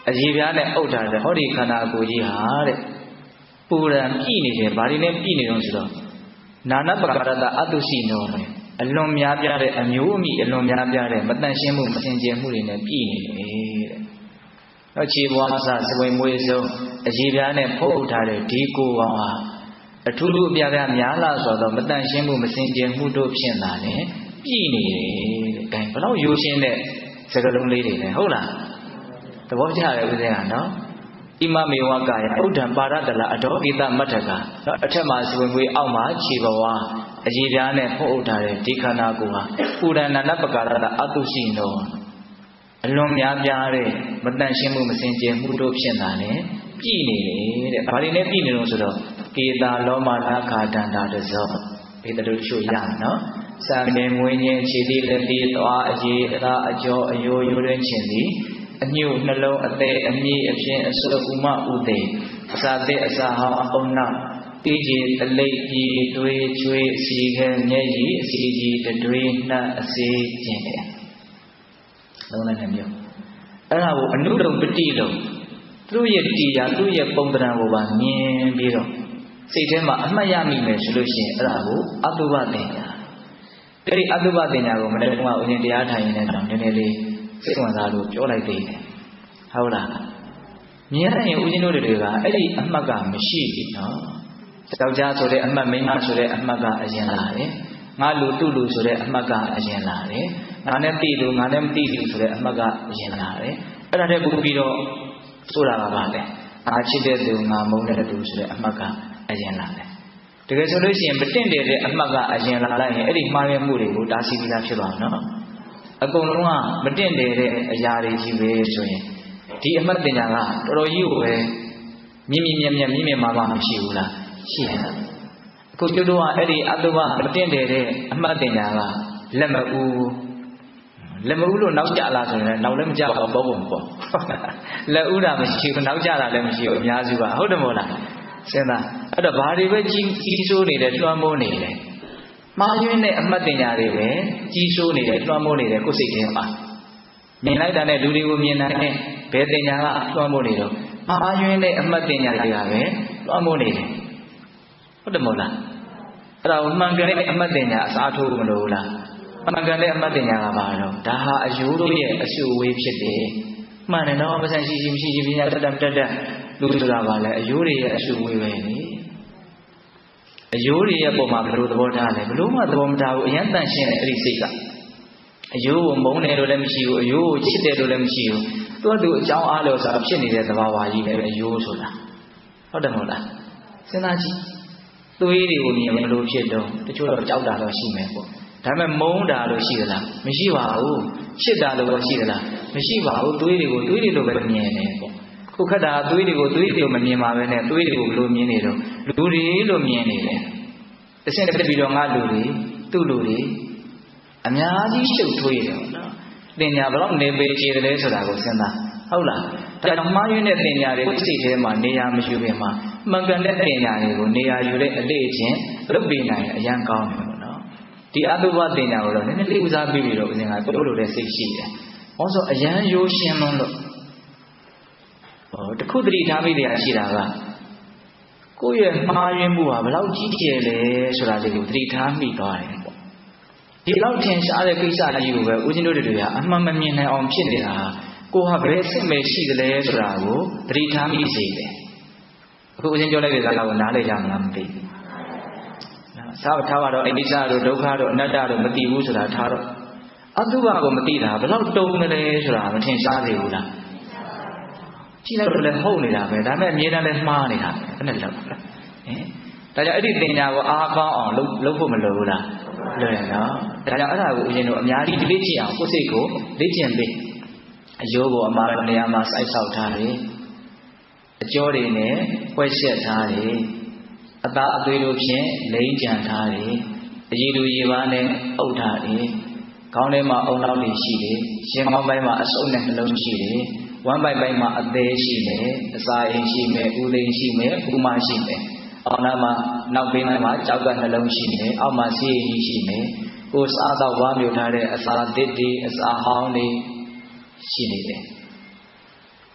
အကြီးပြားနဲ့အုပ်ထားတဲ့ဟောဒီခန္ဓာကိုယ်ကြီးဟာတဲ့ပူရံပြည့်နေတယ်ဘာတွေနဲ့ပြည့်နေတော့ဆိုတော့နာနပကာရတအတုရှိနောအလွန်များပြားတဲ့အမျိုးအမိအလွန်များပြားတဲ့မတန်ရှင်းမှုမစင်ကြယ်မှုတွေနဲ့ပြည့်နေတယ်တဲ့။တော့ခြေဘွားစစပွေမွေးစုံအကြီးပြားနဲ့ဖုတ်အုပ်ထားတဲ့ဒီကိုယ်ကောင်ဟာအထူးထူးအပြားပြားများလာဆိုတော့မတန်ရှင်းမှုမစင်ကြယ်မှုတို့ဖြင့်သာလေပြည့်နေတယ်တဲ့။ဒါဘလောက်ရိုးရှင်းတဲ့စကားလုံးလေးတွေလဲဟုတ်လား။သဘောကျတယ်ဦးဇင်းကနော်။ဣမမေဝကာယဥဒ္ဒံပါရတလအဒေါဣတမတ္ထကနော်အထက်မှာစပွေမွေးအောက်မှာခြေဘွားအကြီးပြားနဲ့ဖုတ်အုပ်ထားတဲ့ဒီခန္ဓာကိုယ်ဟာပူရဏနာပကာရတအတုရှိနောအလွန်များပြားတဲ့မတန်ရှင်းမှုမစင်ကြယ်မှုတို့ဖြင့်သာလေပြည့်နေတယ်တဲ့။ဘာတွေနဲ့ပြည့်နေလို့ဆိုတော့ကေတာလောမနာခာတန္တာတဇောဘေတလူချို့ရနော်။စာမေမွေးငင်းခြေတိလက်တိသွားအရေးအသာအကျော်အယိုးရိုးရင်းခြင်းသည်အညုနှလုံးအသေးအမြင့်အဖြစ်အစုဥမဥသေးအစာသေးအစာဟောင်းအပုံနောက်တိကြီးတလိပ်ကြီးတွေးချွေးစီခဲမျက်ရည်အစီကြီးတွေးနှက်အစေးခြင်းတဲ့လုံးလိုက်တဲ့မျိုးအဲ့ဒါကိုအနုဒုံပတိလုံးသူ့ရဲ့တရားသူ့ရဲ့ပုံသဏ္ဍာန်ကိုပါမြင်ပြီးတော့စိတ်ထဲမှာအမှတ်ရမိမယ်ဆိုလို့ရှိရင်အဲ့ဒါကိုအတုပတင်ညာအဲ့ဒီအတုပတင်ညာကိုမနေ့ကဦးဇင်းတရားထိုင်နေတဲ့တောင်နည်းနည်းလေးစိတ်ဝင်စားလို့ပြောလိုက်သေးတယ်ဟုတ်လားမြင်ရရင်ဦးဇင်းတို့တွေကအဲ့ဒီအမှတ်ကမရှိဘူးနော်ယောက်ျားဆိုတဲ့အမှတ်မိန်းမဆိုတဲ့အမှတ်ကအရင်လာတယ်ငါလူသူ့လူဆိုတဲ့အမှတ်ကအရင်လာတယ်ငါနဲ့တိလူငါနဲ့မတိလူဆိုတဲ့အမှတ်ကအရင်လာတယ်အဲ့ဒါတည်းပို့ပြီးတော့ဆိုတာကပါလေငါချစ်တဲ့သူငါမုန်းတဲ့သူဆိုတဲ့အမှတ်ကအရင်လာတယ်တကယ်ဆိုလို့ရှိရင်မတင့်တယ်တဲ့အမှတ်ကအရင်လာလိုက်ရင်အဲ့ဒီမှားရမှုတွေကိုတားဆီးပြီးသားဖြစ်သွားနော်အကုန်လုံးကမတင့်တယ်တဲ့အရာတွေကြီးပဲဆိုရင်ဒီအမှတ်တင်ညာကတော်တော်ကြီးကိုပဲမြင့်မြင့်မြတ်မြတ်မြင့်မြတ်မာမာမရှိဘူးလားရှိတယ်အခုကျတို့ကအဲ့ဒီအတုပမတင့်တယ်တဲ့အမှတ်တင်ညာကလက်မဦးလက်မဦးလို့နောက်ကျလာဆိုရင်လည်းနောက်လည်းမကျတော့ဘောပုံပေါ့လက်ဦးတာမရှိဘူးနောက်ကျတာလည်းမရှိဘူးအများစုကဟုတ်တယ်မို့လားစဉ်းစားအဲ့တော့ဘာတွေပဲကြီးကြီးစိုးနေတယ်လွှမ်းမိုးနေတယ်မှားယွင်းတဲ့အမှတ်တင်ညာတွေပဲကြီးစိုးနေတယ်လွှမ်းမိုးနေတယ်ကိုယ်စိတ်ထဲမှာမြင်လိုက်တာနဲ့လူတွေကိုမြင်နိုင်တဲ့ဘယ်တင်ညာကလွှမ်းမိုးနေတော့မှားယွင်းတဲ့အမှတ်တင်ညာတွေကပဲလွှမ်းမိုးနေတယ်ဟုတ်တယ်မို့လားအဲ့ဒါမှန်ကန်တဲ့အမှတ်တင်ညာအစားထိုးမလို့လားမှန်ကန်တဲ့အမှတ်တင်ညာကပါတော့ဒါဟာအယိုးတို့ရဲ့အဆူဝေးဖြစ်တယ်မှန်တယ်နော်မဆန်ရှိရှိမရှိရှိပညာတတ်တတ်တတ်လူဆိုတာပါလေအယိုးတွေရဲ့အဆူဝေးပဲလေအယိုးတွေရဲ့ပုံမှာဘယ်လိုသဘောထားလဲဘယ်လိုမှသဘောမထားဘူးအရင်တန့်ရှင်းတဲ့အဲ့ဒီစိတ်ကအယိုးကိုမုန်းတယ်လို့လည်းမရှိဘူးအယိုးကိုချစ်တယ်လို့လည်းမရှိဘူးသူကသူအကြောင်းအားလို့ဆိုတာဖြစ်နေတဲ့သဘာဝကြီးပဲအယိုးဆိုတာဟုတ်တယ်မဟုတ်လားစဉ်းစားကြည့်သွေးတွေကိုမြင်မလို့ဖြစ်တော့တချို့တော့ကြောက်တာတော့ရှိမယ်ပေါ့ဒါပေမဲ့မုန်းတာလို့ရှိသလားမရှိပါဘူးချစ်တာလို့ရှိသလားမရှိပါဘူးသွေးတွေကိုသွေးတွေလိုပဲမြင်နေပေါ့ခုခက်တာသွေးတွေကိုသွေးတွေလိုမမြင်ပါပဲနဲ့သွေးတွေကိုဘယ်လိုမြင်နေတော့လူတွေလို့မြင်နေတယ်တစ်ဆင့်တစ်ပြီးတော့ငါလူတွေသူ့လူတွေအများကြီးရှုပ်ထွေးတယ်နော်တင်ညာဘယ်တော့နေပေချေတယ်ဆိုတာကိုစဉ်းစားဟုတ်လားဒါကြောင့်မှားယွင်းတဲ့တင်ညာတွေကိုစိတ်ထဲမှာနေရာမရှိခင်မှာမှန်ကန်တဲ့တင်ညာတွေကိုနေရာယူတဲ့အလေးချင်းလုပ်ပေးနိုင်အရန်ကောင်းတယ်ပေါ့နော်ဒီအတုပတင်ညာကိုတော့နည်းနည်းလေးဦးစားပေးပြီးတော့ဦးဇင်ကပြောလို့တဲ့စိတ်ရှိတယ်ဟောဆိုအရန်ရိုးရှင်းလုံးလို့ဟောတခုတတိထားမိတယ်ရှိတာကကိုယ့်ရဲ့မှားယွင်းမှုဟာဘယ်လောက်ကြီးကျယ်လဲဆိုတာလေးကိုတတိထားမိသွားတယ်ပေါ့ဒီလောက်ထင်ရှားတဲ့ကိစ္စကြီးကိုပဲဦးဇင်းတို့တွေကအမှန်မမြင်နိုင်အောင်ဖြစ်နေတာကိုဟာဘယ်စစ်မဲ့ရှိသလဲဆိုတာကိုတတိထားမိစေတယ်အခုဦးဇင်းပြောလိုက်တဲ့စကားကိုနားလည်ကြမှာမသိဘူးသာထားပါတော့အိဋ္ဌိတို့ဒုက္ခတို့အနတ္တတို့မသိဘူးဆိုတာထားတော့အတုပကိုမသိတာဘယ်လောက်တုံးတယ်လဲဆိုတာမထင်ရှားသေးဘူးလားကြည့်လိုက်တော့လည်းဟုတ်နေတာပဲဒါပေမဲ့အမြဲတမ်းလည်းမှားနေတာပဲဘယ်နဲ့လောက်လဲဟင်ဒါကြောင့်အဲ့ဒီတင်ညာကိုအားကောင်းအောင်လုပ်လုပ်ဖို့မလိုဘူးလားလွယ်နော်ဒါကြောင့်အဲ့ဒါကိုဦးဇင်းတို့အများကြီးလေ့ကျင့်အောင်ကိုယ်စိတ်ကိုလေ့ကျင့်ပေးအယိုးကိုအမှားနေရာမှာစိုက်ဆောက်ထားတယ်အကျော်တွေနဲ့ဖွဲ့ချက်ထားတယ်အသားအသွေးတို့ဖြင့်လိမ့်ကြံထားတယ်အရည်လူရည်ပါနဲ့အုပ်ထားတယ်ခေါင်းထဲမှာအုံနောက်တွေရှိတယ်ရှင်ခေါင်းပိုင်းမှာအစုပ်နဲ့နှလုံးရှိတယ်ဝမ်းပိုက်ပိုင်းမှာအသေးရှိမယ်အစာအိမ်ရှိမယ်ဦးသိန်းရှိမယ်ဥမရှိမယ်အောက်နားမှာနောက်ဘေးနားမှာကြောက်ကနှလုံးရှိမယ်အောက်မှာဆေးရည်ရှိမယ်ကိုယ်စားတော့ဝါမြူထားတဲ့အစာသစ်တွေအစာဟောင်းတွေရှိနေတယ်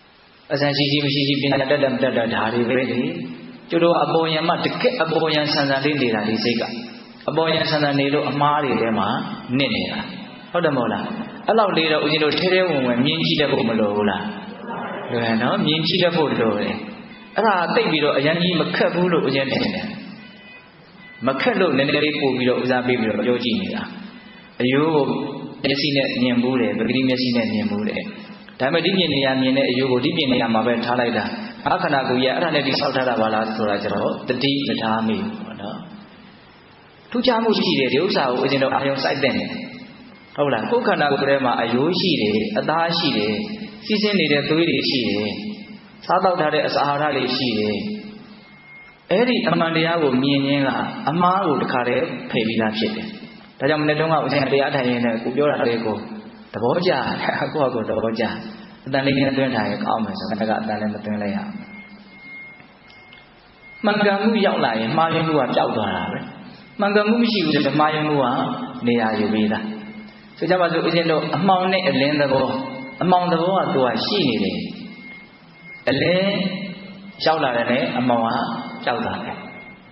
အစံရှိရှိမရှိရှိပညာတတ်တတ်တတ်တာဒါတွေပဲလေကျတို့အပေါ်ယံမှာတကက်အပေါ်ယံဆန်ဆန်လေးနေတာဒီစိတ်ကအပေါ်ယံဆန်ဆန်နေလို့အမားတွေထဲမှာနစ်နေတာဟုတ်တယ်မဟုတ်လားအဲ့လောက်လေးတော့ဦးဇင်းတို့ထဲထဲဝင်ဝင်မြင်ကြည့်တတ်ဖို့မလိုဘူးလားလွယ်နော်မြင်ကြည့်တတ်ဖို့လိုတယ်အဲ့ဒါတိတ်ပြီးတော့အရင်ကြီးမခက်ဘူးလို့ဦးဇင်းထင်တယ်မခက်လို့နည်းနည်းလေးပို့ပြီးတော့ဦးစားပေးပြီးတော့ပြောကြည့်နေတာအယိုးကိုမျက်စိနဲ့မြင်ဘူးတယ်ပဂတိမျက်စိနဲ့မြင်ဘူးတယ်ဒါပေမဲ့ဒီပြင်နေရာမြင်တဲ့အယိုးကိုဒီပြင်နေရာမှာပဲထားလိုက်တာအခဏကိုရအဲ့ဒါနဲ့ဒီဆောက်ထားတာပါလားဆိုတာကျတော့တတိမထားမိဘူးပေါ့နော်ထူးခြားမှုရှိတယ်ဒီဥစ္စာကိုဦးဇင်းတို့အာယုံစိုက်တဲ့နေဟုတ်လားကိုယ်ခန္ဓာကိုယ်ထဲမှာအယိုးရှိတယ်အသားရှိတယ်စီးဆင်းနေတဲ့သွေးတွေရှိတယ်စားတောက်ထားတဲ့အစာအာဟာရတွေရှိတယ်အဲ့ဒီအမှန်တရားကိုမြင်ရင်းကအမှားကိုတခါတည်းဖယ်ပြီးသားဖြစ်တယ်ဒါကြောင့်မနေ့တုန်းကဦးဇင်းတရားထိုင်ရင်းနဲ့ကိုပြောတာလေးကိုသဘောကျတယ်အခုကကိုသဘောကျအတန်လေးနဲ့တွင်းထားရင်ကောင်းမယ်ဆိုတော့ကအတန်လည်းမတွင်းလိုက်ရအောင်မှန်ကန်မှုရောက်လာရင်မှားယွင်းမှုကပျောက်သွားတာပဲမှန်ကန်မှုမရှိဘူးဆိုတော့မှားယွင်းမှုကနေရာယူပြီးသားဆိုကြပါစို့ဦးဇင်းတို့အမှောင်နဲ့အလင်းသဘောအမှောင်သဘောကသူကရှိနေတယ်အလင်းရောက်လာတယ်နဲ့အမှောင်ကပျောက်သွားတယ်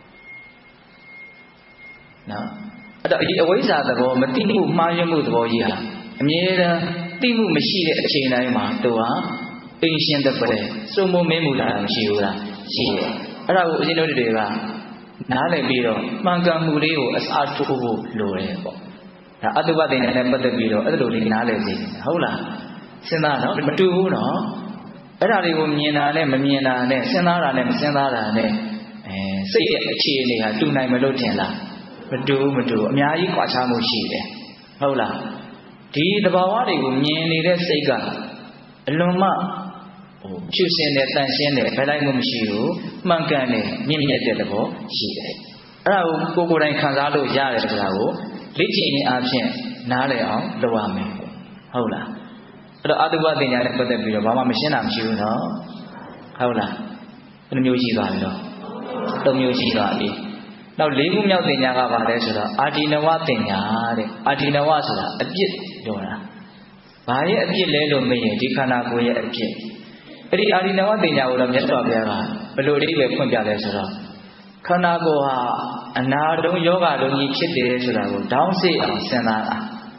နော်အဲ့တော့ဒီအဝိဇ္ဇာသဘောမသိမှုမှားယွင်းမှုသဘောကြီးဟာအမြဲတမ်းသိမှုမရှိတဲ့အချိန်တိုင်းမှာသူဟာအိမ်ရှင်တဲ့ပဲစုံမမင်းမူလာတာမရှိဘူးလားရှိတယ်အဲ့ဒါကိုဦးဇင်းတို့တွေကနားလည်ပြီးတော့မှန်ကန်မှုလေးကိုအစားထိုးဖို့လိုတယ်ပေါ့ဒါအတုပတင်နဲ့ပတ်သက်ပြီးတော့အဲ့လိုလေးနားလည်စေဟုတ်လားစဉ်းစားတော့မတူဘူးနော်အဲ့ဒါတွေကိုမြင်တာနဲ့မမြင်တာနဲ့စဉ်းစားတာနဲ့မစဉ်းစားတာနဲ့အဲစိတ်ရဲ့အခြေအနေဟာတူနိုင်မလို့ထင်လားမတူဘူးမတူဘူးအများကြီးကွာခြားမှုရှိတယ်ဟုတ်လားဒီသဘာဝတွေကိုမြင်နေတဲ့စိတ်ကအလွန်မှဟိုဖြူစင်တဲ့တန်ရှင်းတဲ့ဘယ်လိုက်မှမရှိဘူးမှန်ကန်တဲ့မြင့်မြတ်တဲ့သဘောရှိတယ်အဲ့ဒါကိုကိုယ်ကိုယ်တိုင်ခံစားလို့ရတယ်ဆိုတာကိုလေ့ကျင့်ခြင်းအပြင်နားလည်အောင်လုပ်ရမယ်ဟုတ်လားအဲ့တော့အတုပတင်ညာနဲ့ပတ်သက်ပြီးတော့ဘာမှမရှင်းတာမရှိဘူးနော်ဟုတ်လားဘယ်နှမျိုးရှိသွားပြီတော့သုံးမျိုးရှိသွားပြီနောက်လေးခုမြောက်တင်ညာကဘာလဲဆိုတော့အာဒီနဝတင်ညာတဲ့အာဒီနဝဆိုတာအပြစ်ပြောတာဘာရဲ့အပြစ်လဲလို့မေးရင်ဒီခန္ဓာကိုယ်ရဲ့အပြစ်အဲ့ဒီအာဒီနဝတင်ညာကိုတော့မြတ်စွာဘုရားကဘယ်လိုအဓိပ္ပာယ်ဖွင့်ပြလဲဆိုတော့ခန္ဓာကိုယ်ဟာအနာတုံးယောဂတုံးကြီးဖြစ်တယ်ဆိုတာကိုတောင်းစိတ်အောင်စဉ်းစားတာ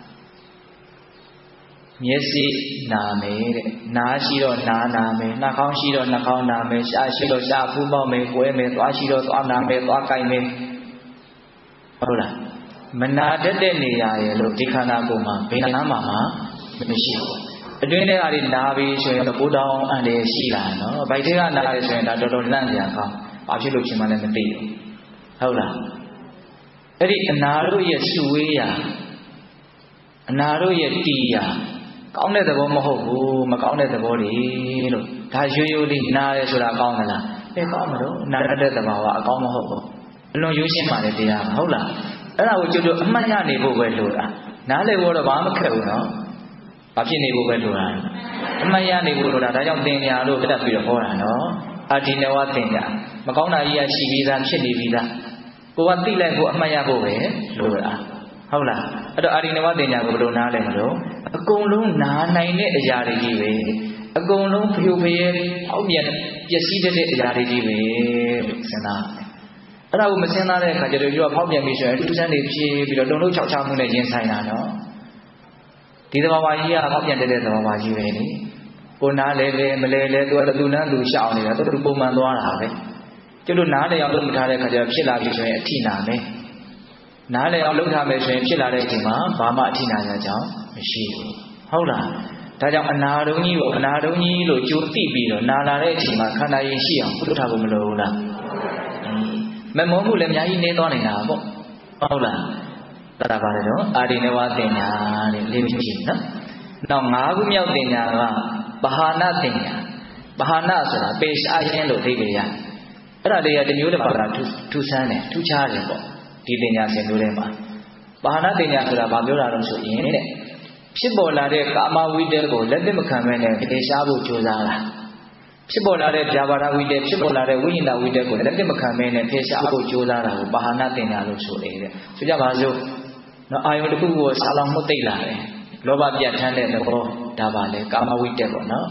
မျက်စိနာမယ်တဲ့နားရှိတော့နားနာမယ်နှာခေါင်းရှိတော့နှာခေါင်းနာမယ်ရှားရှိတော့ရှားဖူးပေါက်မယ်ကိုယ်မယ်သွားရှိတော့သွားနာမယ်သွားကြိုက်မယ်ဟုတ်လားမနာတတ်တဲ့နေရာရဲ့လို့ဒီခန္ဓာကိုယ်မှာဘယ်နာမှမရှိဘူးအတွင်းထဲကနာပြီးဆိုရင်တော့ကိုယ်တောင်းအန်တယ်ရှိလာနော်ဗိုက်ထဲကနာတယ်ဆိုရင်ဒါတော်တော်လန့်ကြကောင်းဘာဖြစ်လို့ဖြစ်မှလည်းမသိဘူးဟုတ်လားအဲ့ဒီအနာတို့ရဲ့စုဝေးရာအနာတို့ရဲ့တီးရာကောင်းတဲ့သဘောမဟုတ်ဘူးမကောင်းတဲ့သဘောတွေလို့ဒါရွရွလေးနားရဲဆိုတာကောင်းသလားအဲကောင်းမလို့နားရတဲ့သဘာဝအကောင်းမဟုတ်ဘူးအလွန်ရိုးရှင်းပါလေတရားဟုတ်လားအဲ့ဒါကိုကျွတ်ကျွတ်အမှတ်ရနေဖို့ပဲလိုတာနားလည်ဖို့တော့ဘာမှမခက်ဘူးနော်ဘာဖြစ်နေဖို့ပဲလိုတာအမှတ်ရနေဖို့လိုတာဒါကြောင့်သင်ညာလို့ပြတ်ပြီးတော့ဟောတာနော်အာဒီနဝသင်ညာမကောင်းတာကြီးရရှိပြီးသားဖြစ်နေပြီးသားကိုကသိလိုက်ဖို့အမှတ်ရဖို့ပဲလိုတာဟုတ်လားအဲ့တော့အာဒီနဝတင်ညာကိုဘယ်လိုနားလဲမလို့အကုန်လုံးနားနိုင်တဲ့အရာတွေကြီးပဲအကုန်လုံးဖျို့ဖျဲအောက်ပြန်ပျက်စီးတဲ့အရာတွေကြီးပဲစဉ်းစားအဲ့ဒါကိုမစဉ်းစားတဲ့အခါကျတော့ပြောဖောက်ပြန်ပြီးဆိုရင်တူစမ်းတွေဖြည့်ပြီးတော့တုံလုံးချောက်ချမှုနဲ့ရင်ဆိုင်တာနော်ဒီသဘာဝကြီးကဖောက်ပြန်တဲ့သဘာဝကြီးပဲလေကိုနားလဲလဲမလဲလဲသူကသူနန်းသူရှောင်နေတာသူသူပုံမှန်သွားတာပဲကျတို့နားလေအောင်လုပ်ထားတဲ့အခါကျတော့ဖြစ်လာပြီဆိုရင်အထိနာမယ်နားလေအောင်လုပ်ထားမယ်ဆိုရင်ဖြစ်လာတဲ့အချိန်မှာဘာမှအထိနာရကြောင်းမရှိဘူးဟုတ်လားဒါကြောင့်အနာတုံးကြီးကိုအနာတုံးကြီးလို့ကြိုတိပြီးတော့နာလာတဲ့အချိန်မှာခန္ဓာရင်ရှိအောင်ပြုထားဖို့မလိုဘူးလားမမောမှုလည်းအများကြီးနေသွားနေတာပေါ့ဟုတ်လားဒါတာပါလေတော့အာဒီနဝတင်ညာတဲ့လေးမျိုးရှိနော်နောက်၅ခုမြောက်တင်ညာကပဟာနတင်ညာပဟာနဆိုတာပေရှားရင်းလို့သိကြရတယ်အဲ့ဒါလေးကတမျိုးတစ်ပါးကထူဆန်းတယ်ထူးခြားတယ်ပေါ့ဒီတင်ညာစဉ်မျိုးထဲမှာပဟာနတင်ညာဆိုတာဘာပြောတာလဲဆိုရင်တဲ့ဖြစ်ပေါ်လာတဲ့ကာမဝိတ္တကိုလက်သင့်မခံဘဲနဲ့ပေရှားဖို့ကြိုးစားတာဖြစ်ပေါ်လာတဲ့ဗျာပါဒဝိတ္တဖြစ်ပေါ်လာတဲ့ဝိညာဏဝိတ္တကိုလက်သင့်မခံဘဲနဲ့ပေရှားဖို့ကြိုးစားတာကိုပဟာနတင်ညာလို့ဆိုတယ်တဲ့ဆိုကြပါစို့နော်အာယုန်တစ်ခုကိုဆာလောင်မှုသိလာတယ်လောဘပြတ်ထန်းတဲ့သဘောဒါပါလေကာမဝိတ္တပေါ့နော်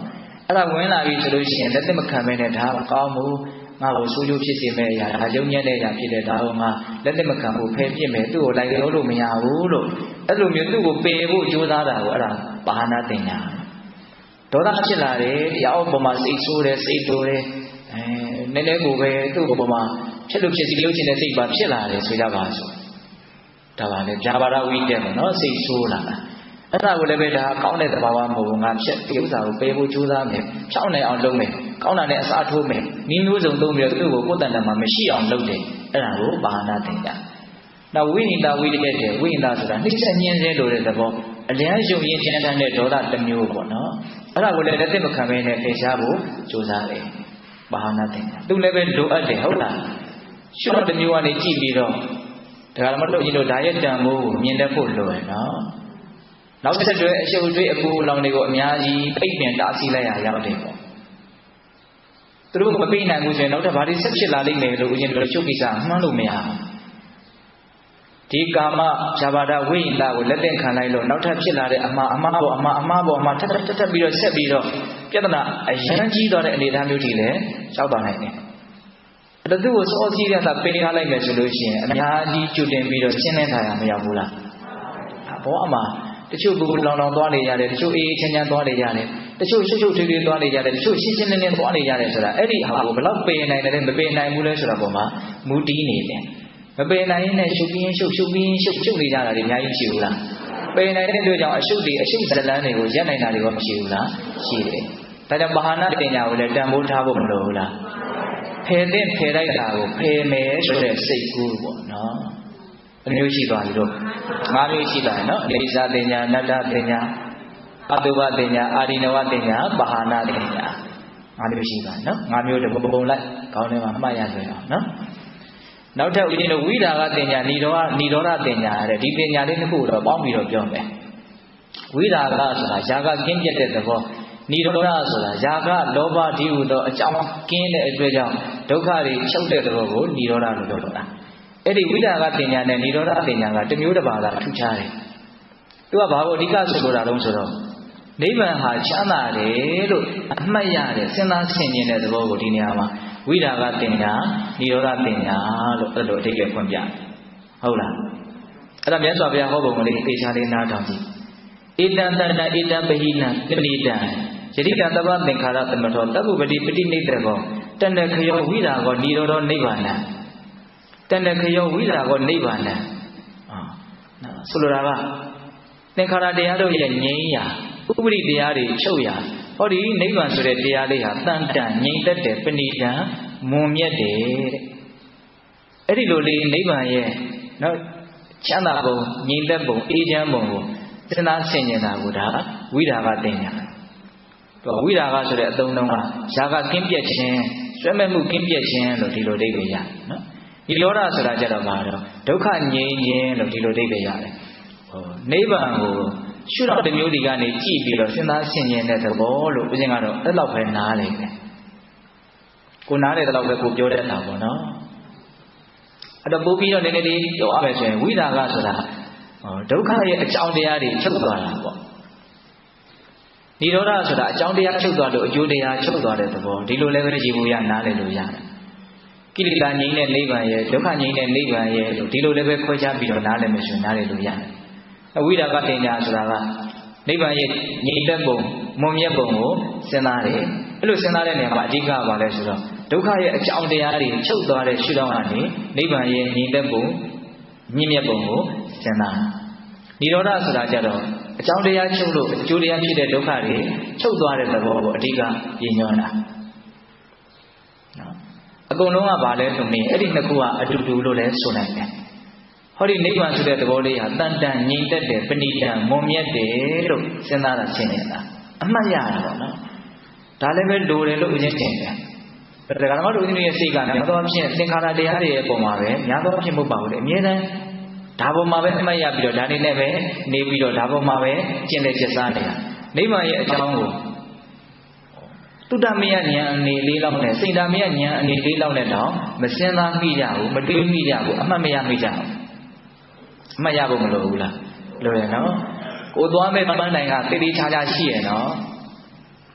အဲ့ဒါဝင်လာပြီဆိုလို့ရှိရင်လက်သက်မခံမဲနဲ့ဒါမကောင်းဘူးငါ့ကိုဆိုးကျိုးဖြစ်စေမဲ့အရာဒါယုံညံ့တဲ့အရာဖြစ်တဲ့ဒါကိုငါလက်သက်မခံဖို့ဖယ်ပြစ်မယ်သူ့ကိုလိုက်လို့လို့မရဘူးလို့အဲ့လိုမျိုးသူ့ကိုပယ်ဖို့ကြိုးစားတာကိုအဲ့ဒါပါဟနာတင်ညာဒေါသဖြစ်လာတယ်တရားအပေါ်မှာစိတ်ဆိုးတယ်စိတ်တိုးတယ်အဲနည်းနည်းကိုပဲသူ့အပေါ်မှာဖြစ်လို့ဖြစ်စီလို့ခြင်းတဲ့စိတ်ပါဖြစ်လာတယ်ဆိုကြပါစို့ဒါပါလေဗျာပါဒဝိတက်ပေါ့နော်စိတ်ဆိုးလာတာအဲ့ဒါကိုလည်းပဲဒါကောင်းတဲ့သဘာဝမဟုတ်ဘူးငါဖြစ်ဒီဥစ္စာကိုပယ်ဖို့ကြိုးစားမယ်ဖြောင်းနိုင်အောင်လုပ်မယ်ကောင်းတာနဲ့အစားထိုးမယ်နီးမျိုးစုံသုံးပြီးတော့သူ့ကိုကိုယ်တန်တန်မှာမရှိအောင်လုပ်တယ်အဲ့ဒါကိုပါဏာတင်ကြနောက်ဝိဟိတဝိတကတဲ့ဝိဟိတဆိုတာနှိမ့်ဆက်ညင်းစေလို့တဲ့သဘောအလျံယုံရင်ချမ်းသာတဲ့ဒေါသတစ်မျိုးပေါ့နော်အဲ့ဒါကိုလည်းလက်သက်မခံဘဲနဲ့ဖယ်ရှားဖို့ကြိုးစားတယ်ပါဏာတင်ကြသူလည်းပဲလိုအပ်တယ်ဟုတ်လားရှုတော့တစ်မျိုးကနေကြည့်ပြီးတော့ဒါကမှတို့ကြီးတို့ဒါရဲ့တန်ဖိုးကိုမြင်တတ်ဖို့လိုရနော်နောက်ဆက်တွဲအရှုပ်တွေးအပူလောင်တွေကိုအများကြီးပိတ်ပင်တားဆီးလိုက်ရရောက်တယ်ပေါ့သူတို့မပိတ်နိုင်ဘူးဆိုရင်နောက်ထပ်ဘာတွေဆက်ဖြစ်လာလိမ့်မယ်လို့ဦးဇင်းတို့ချုပ်ကိစ္စမှန်းလို့မရဘူးဒီကာမဇာဘာဒဝိဟိတကိုလက်သင့်ခံလိုက်လို့နောက်ထပ်ဖြစ်လာတဲ့အမှားအမှားပေါ်အမှားအမှားပေါ်အမှားထပ်ထပ်ထပ်ပြီးတော့ဆက်ပြီးတော့ပြဿနာအရန်ကြီးသွားတဲ့အနေအထားမျိုးတွေလည်းရောက်သွားနိုင်တယ်အဲ့ဒါသူ့ကိုစောစီးရတာပင်ထားလိုက်မယ်ဆိုလို့ရှိရင်အများကြီးကျွတင်ပြီးတော့ရှင်းလင်းထားရမရောက်ဘူးလားဘောအမှားတချို့ဘူလောင်လောင်သွားနေရတယ်တချို့အေးအေးချမ်းချမ်းသွားနေရတယ်တချို့ရှုပ်ရှုပ်ထွေးထွေးသွားနေရတယ်တချို့ရှင်းရှင်းလင်းလင်းသွားနေရတယ်ဆိုတာအဲ့ဒီဟာကိုဘယ်လောက်ပယ်နိုင်တယ်မပယ်နိုင်ဘူးလဲဆိုတာပေါ်မှာမူတည်နေတယ်မပယ်နိုင်ရင်လည်းရှုပ်ပြီးရှုပ်ရှုပ်ပြီးရှုပ်ရှုပ်နေကြတာတွေအများကြီးရှိဘူးလားပယ်နိုင်တဲ့အတွက်ကြောင့်အရှုပ်တွေအရှုပ်ဇလန်းတွေကိုရပ်နိုင်တာတွေကမရှိဘူးလားရှိတယ်ဒါကြောင့်ပါဟနာတင်ညာကိုလည်းတန်ဖိုးထားဖို့မလိုဘူးလားဖယ်တဲ့ဖယ်လိုက်တာကိုဖယ်မယ်ဆိုတဲ့စိတ်ကူးပေါ့နော်အမျိုးရှိသွားပြီတော့ငါးမျိုးရှိလာတယ်နော်အိဇာတင်ညာနတ္တတင်ညာအတုပတင်ညာအာရိနဝတင်ညာပါဟနာတင်ညာငါးမျိုးရှိသွားတယ်နော်ငါးမျိုးတပုံပုံလိုက်ခေါင်းထဲမှာမှတ်ရဆိုရအောင်နော်နောက်ထပ်ဦးဇင်းတို့ဝိဒါကတင်ညာဏိရောဓဏိရောဓတင်ညာတဲ့ဒီတင်ညာလေးတစ်ခုတော့ပေါင်းပြီးတော့ပြောမယ်ဝိဒါကဆိုတာຢာကကင်းပြတ်တဲ့သဘောဏိရောဓဆိုတာຢာကလောဘဒီဟုသောအကြောင်းကင်းတဲ့အတွက်ကြောင့်ဒုက္ခတွေချုပ်တဲ့သဘောကိုဏိရောဓလို့ပြောတာအဲ့ဒီဝိဒါကတင်ညာနဲ့ဏိရောဓတင်ညာကတစ်မျိုးတစ်ပါးသာထူးခြားတယ်သူကဘာကိုအဓိကဆိုလိုတာတုံးဆိုတော့နိဗ္ဗာန်ဟာချမ်းသာတယ်လို့အမှတ်ရတယ်စဉ်းစားဆင်ခြင်တဲ့သဘောကိုဒီနေရာမှာဝိဒါကတင်ညာဏိရောဓတင်ညာလို့အဲ့လိုအဓိပ္ပာယ်ဖွင့်ပြတယ်ဟုတ်လားအဲ့ဒါမြတ်စွာဘုရားဟောပုံကလေးသေချာလေးနားထောင်ကြည့်ဧတံတဏဧတံပဟိနံပဏိတံယတိတံသဗ္ဗသင်္ခါရသမထောတဗ္ဗပတိပတိနိတ္တကောတဏ္ဍခယောဝိဒါကောဏိရောဓနိဗ္ဗာန်တဏ္ဍခယောဝိဒါကောနိဗ္ဗာန်အာဆိုလိုတာကသင်္ခါရတရားတို့ရဲ့ငြိမ်းရာဥပ္ပရိတရားတွေချုပ်ရာဟောဒီနိဗ္ဗာန်ဆိုတဲ့တရားလေးဟာတန်တန်ငြိမ်သက်တယ်ပဏိတံမွန်မြတ်တယ်တဲ့အဲ့ဒီလိုလေးနိဗ္ဗာန်ရဲ့နော်ချမ်းသာပုံငြိမ်သက်ပုံအေးချမ်းပုံကိုစဉ်းစားဆင်ခြင်တာကိုဒါဝိဒါကတင်ညာတော့ဝိဒါကဆိုတဲ့အသုံးလုံးကຢာကကင်းပြက်ခြင်းဆွဲမဲ့မှုကင်းပြက်ခြင်းလို့ဒီလိုအဓိပ္ပာယ်ရတယ်နော်ဒီလောဓဆိုတာကြတော့ဘာတော့ဒုက္ခငြိမ်းခြင်းလို့ဒီလိုအဓိပ္ပာယ်ရတယ်ဟောနိဗ္ဗာန်ကိုရှုတော့တစ်မျိုးဒီကနေကြည့်ပြီးတော့စဉ်းစားဆင်ခြင်တဲ့သဘောလို့ဦးဇင်းကတော့အဲ့လောက်ပဲနားလေတယ်ကိုနားတဲ့လောက်ပဲကိုပြောတဲ့အခါပေါ့နော်အဲ့တော့ပို့ပြီးတော့နည်းနည်းလေးပြောရမယ်ဆိုရင်ဝိဒါကဆိုတာဒုက္ခရဲ့အကြောင်းတရားတွေချုပ်သွားတာပေါ့ဏိရောဓဆိုတာအကြောင်းတရားချုပ်သွားလို့အကျိုးတရားချုပ်သွားတဲ့သဘောဒီလိုလည်းပဲကြည်ဘူးရနားလည်လို့ရတယ်ကိလေသာငြိမ်းတဲ့နိဗ္ဗာန်ရဲ့ဒုက္ခငြိမ်းတဲ့နိဗ္ဗာန်ရဲ့ဒီလိုလည်းပဲခွဲခြားပြီးတော့နားလည်မယ်ဆိုရင်နားလည်လို့ရတယ်အဝိဒါကတင်ညာဆိုတာကနိဗ္ဗာန်ရဲ့ငြိမ်းသက်ပုံမွန်မြတ်ပုံကိုစဉ်းစားတယ်အဲ့လိုစဉ်းစားတဲ့နေရာမှာအဓိကပါလဲဆိုတော့ဒုက္ခရဲ့အကြောင်းတရားတွေချုပ်သွားတဲ့ရှုထောင့်ကနေနိဗ္ဗာန်ရဲ့ငြိမ်းသက်ပုံမြင့်မြတ်ပုံကိုစဉ်းစားဏိရောဓဆိုတာကြတော့အကြောင်းတရားချုပ်လို့အကျိုးတရားဖြစ်တဲ့ဒုက္ခတွေချုပ်သွားတဲ့သဘောကိုအဓိကပြညွှန်းတာနော်အကုန်လုံးကဘာလဲဆိုရင်အဲ့ဒီနှစ်ခုကအတူတူလို့လည်းဆိုနိုင်တယ်ဟောဒီနိဗ္ဗာန်ဆိုတဲ့သဘောလေးဟာတန်တန်ငြိမ်သက်တယ်ပဏိတံမွန်မြတ်တယ်လို့စဉ်းစားတာရှင်းနေတာအမှတ်ရတာပေါ့နော်ဒါလည်းပဲလိုတယ်လို့ဦးချင်းထင်တယ်ဒါကမှတို့ဦးချင်းရဲ့စိတ်ကများသောအားဖြင့်သင်္ခါရတရားတွေရဲ့ပုံမှာပဲများသောအားဖြင့်မဟုတ်ပါဘူးလေအမြဲတမ်းဒါပေါ်မှာပဲအမှတ်ရပြီးတော့ဒါနေနဲ့ပဲနေပြီးတော့ဒါပေါ်မှာပဲကျင့်တဲ့ကျက်စားနေတာနိဗ္ဗာန်ရဲ့အကြောင်းကိုတုတ္တမယဉာဏ်အနေလေးလောက်နဲ့စိတ်ဓာမယဉာဏ်အနေလေးလောက်နဲ့တော့မစင်သားမိကြဘူးမတွေးမိကြဘူးအမှတ်မရမိကြဘူးအမှတ်ရဖို့မလိုဘူးလားလိုရနော်ကိုသွားမဲ့ပန်းနိုင်ကတိတိချာချာရှိရနော်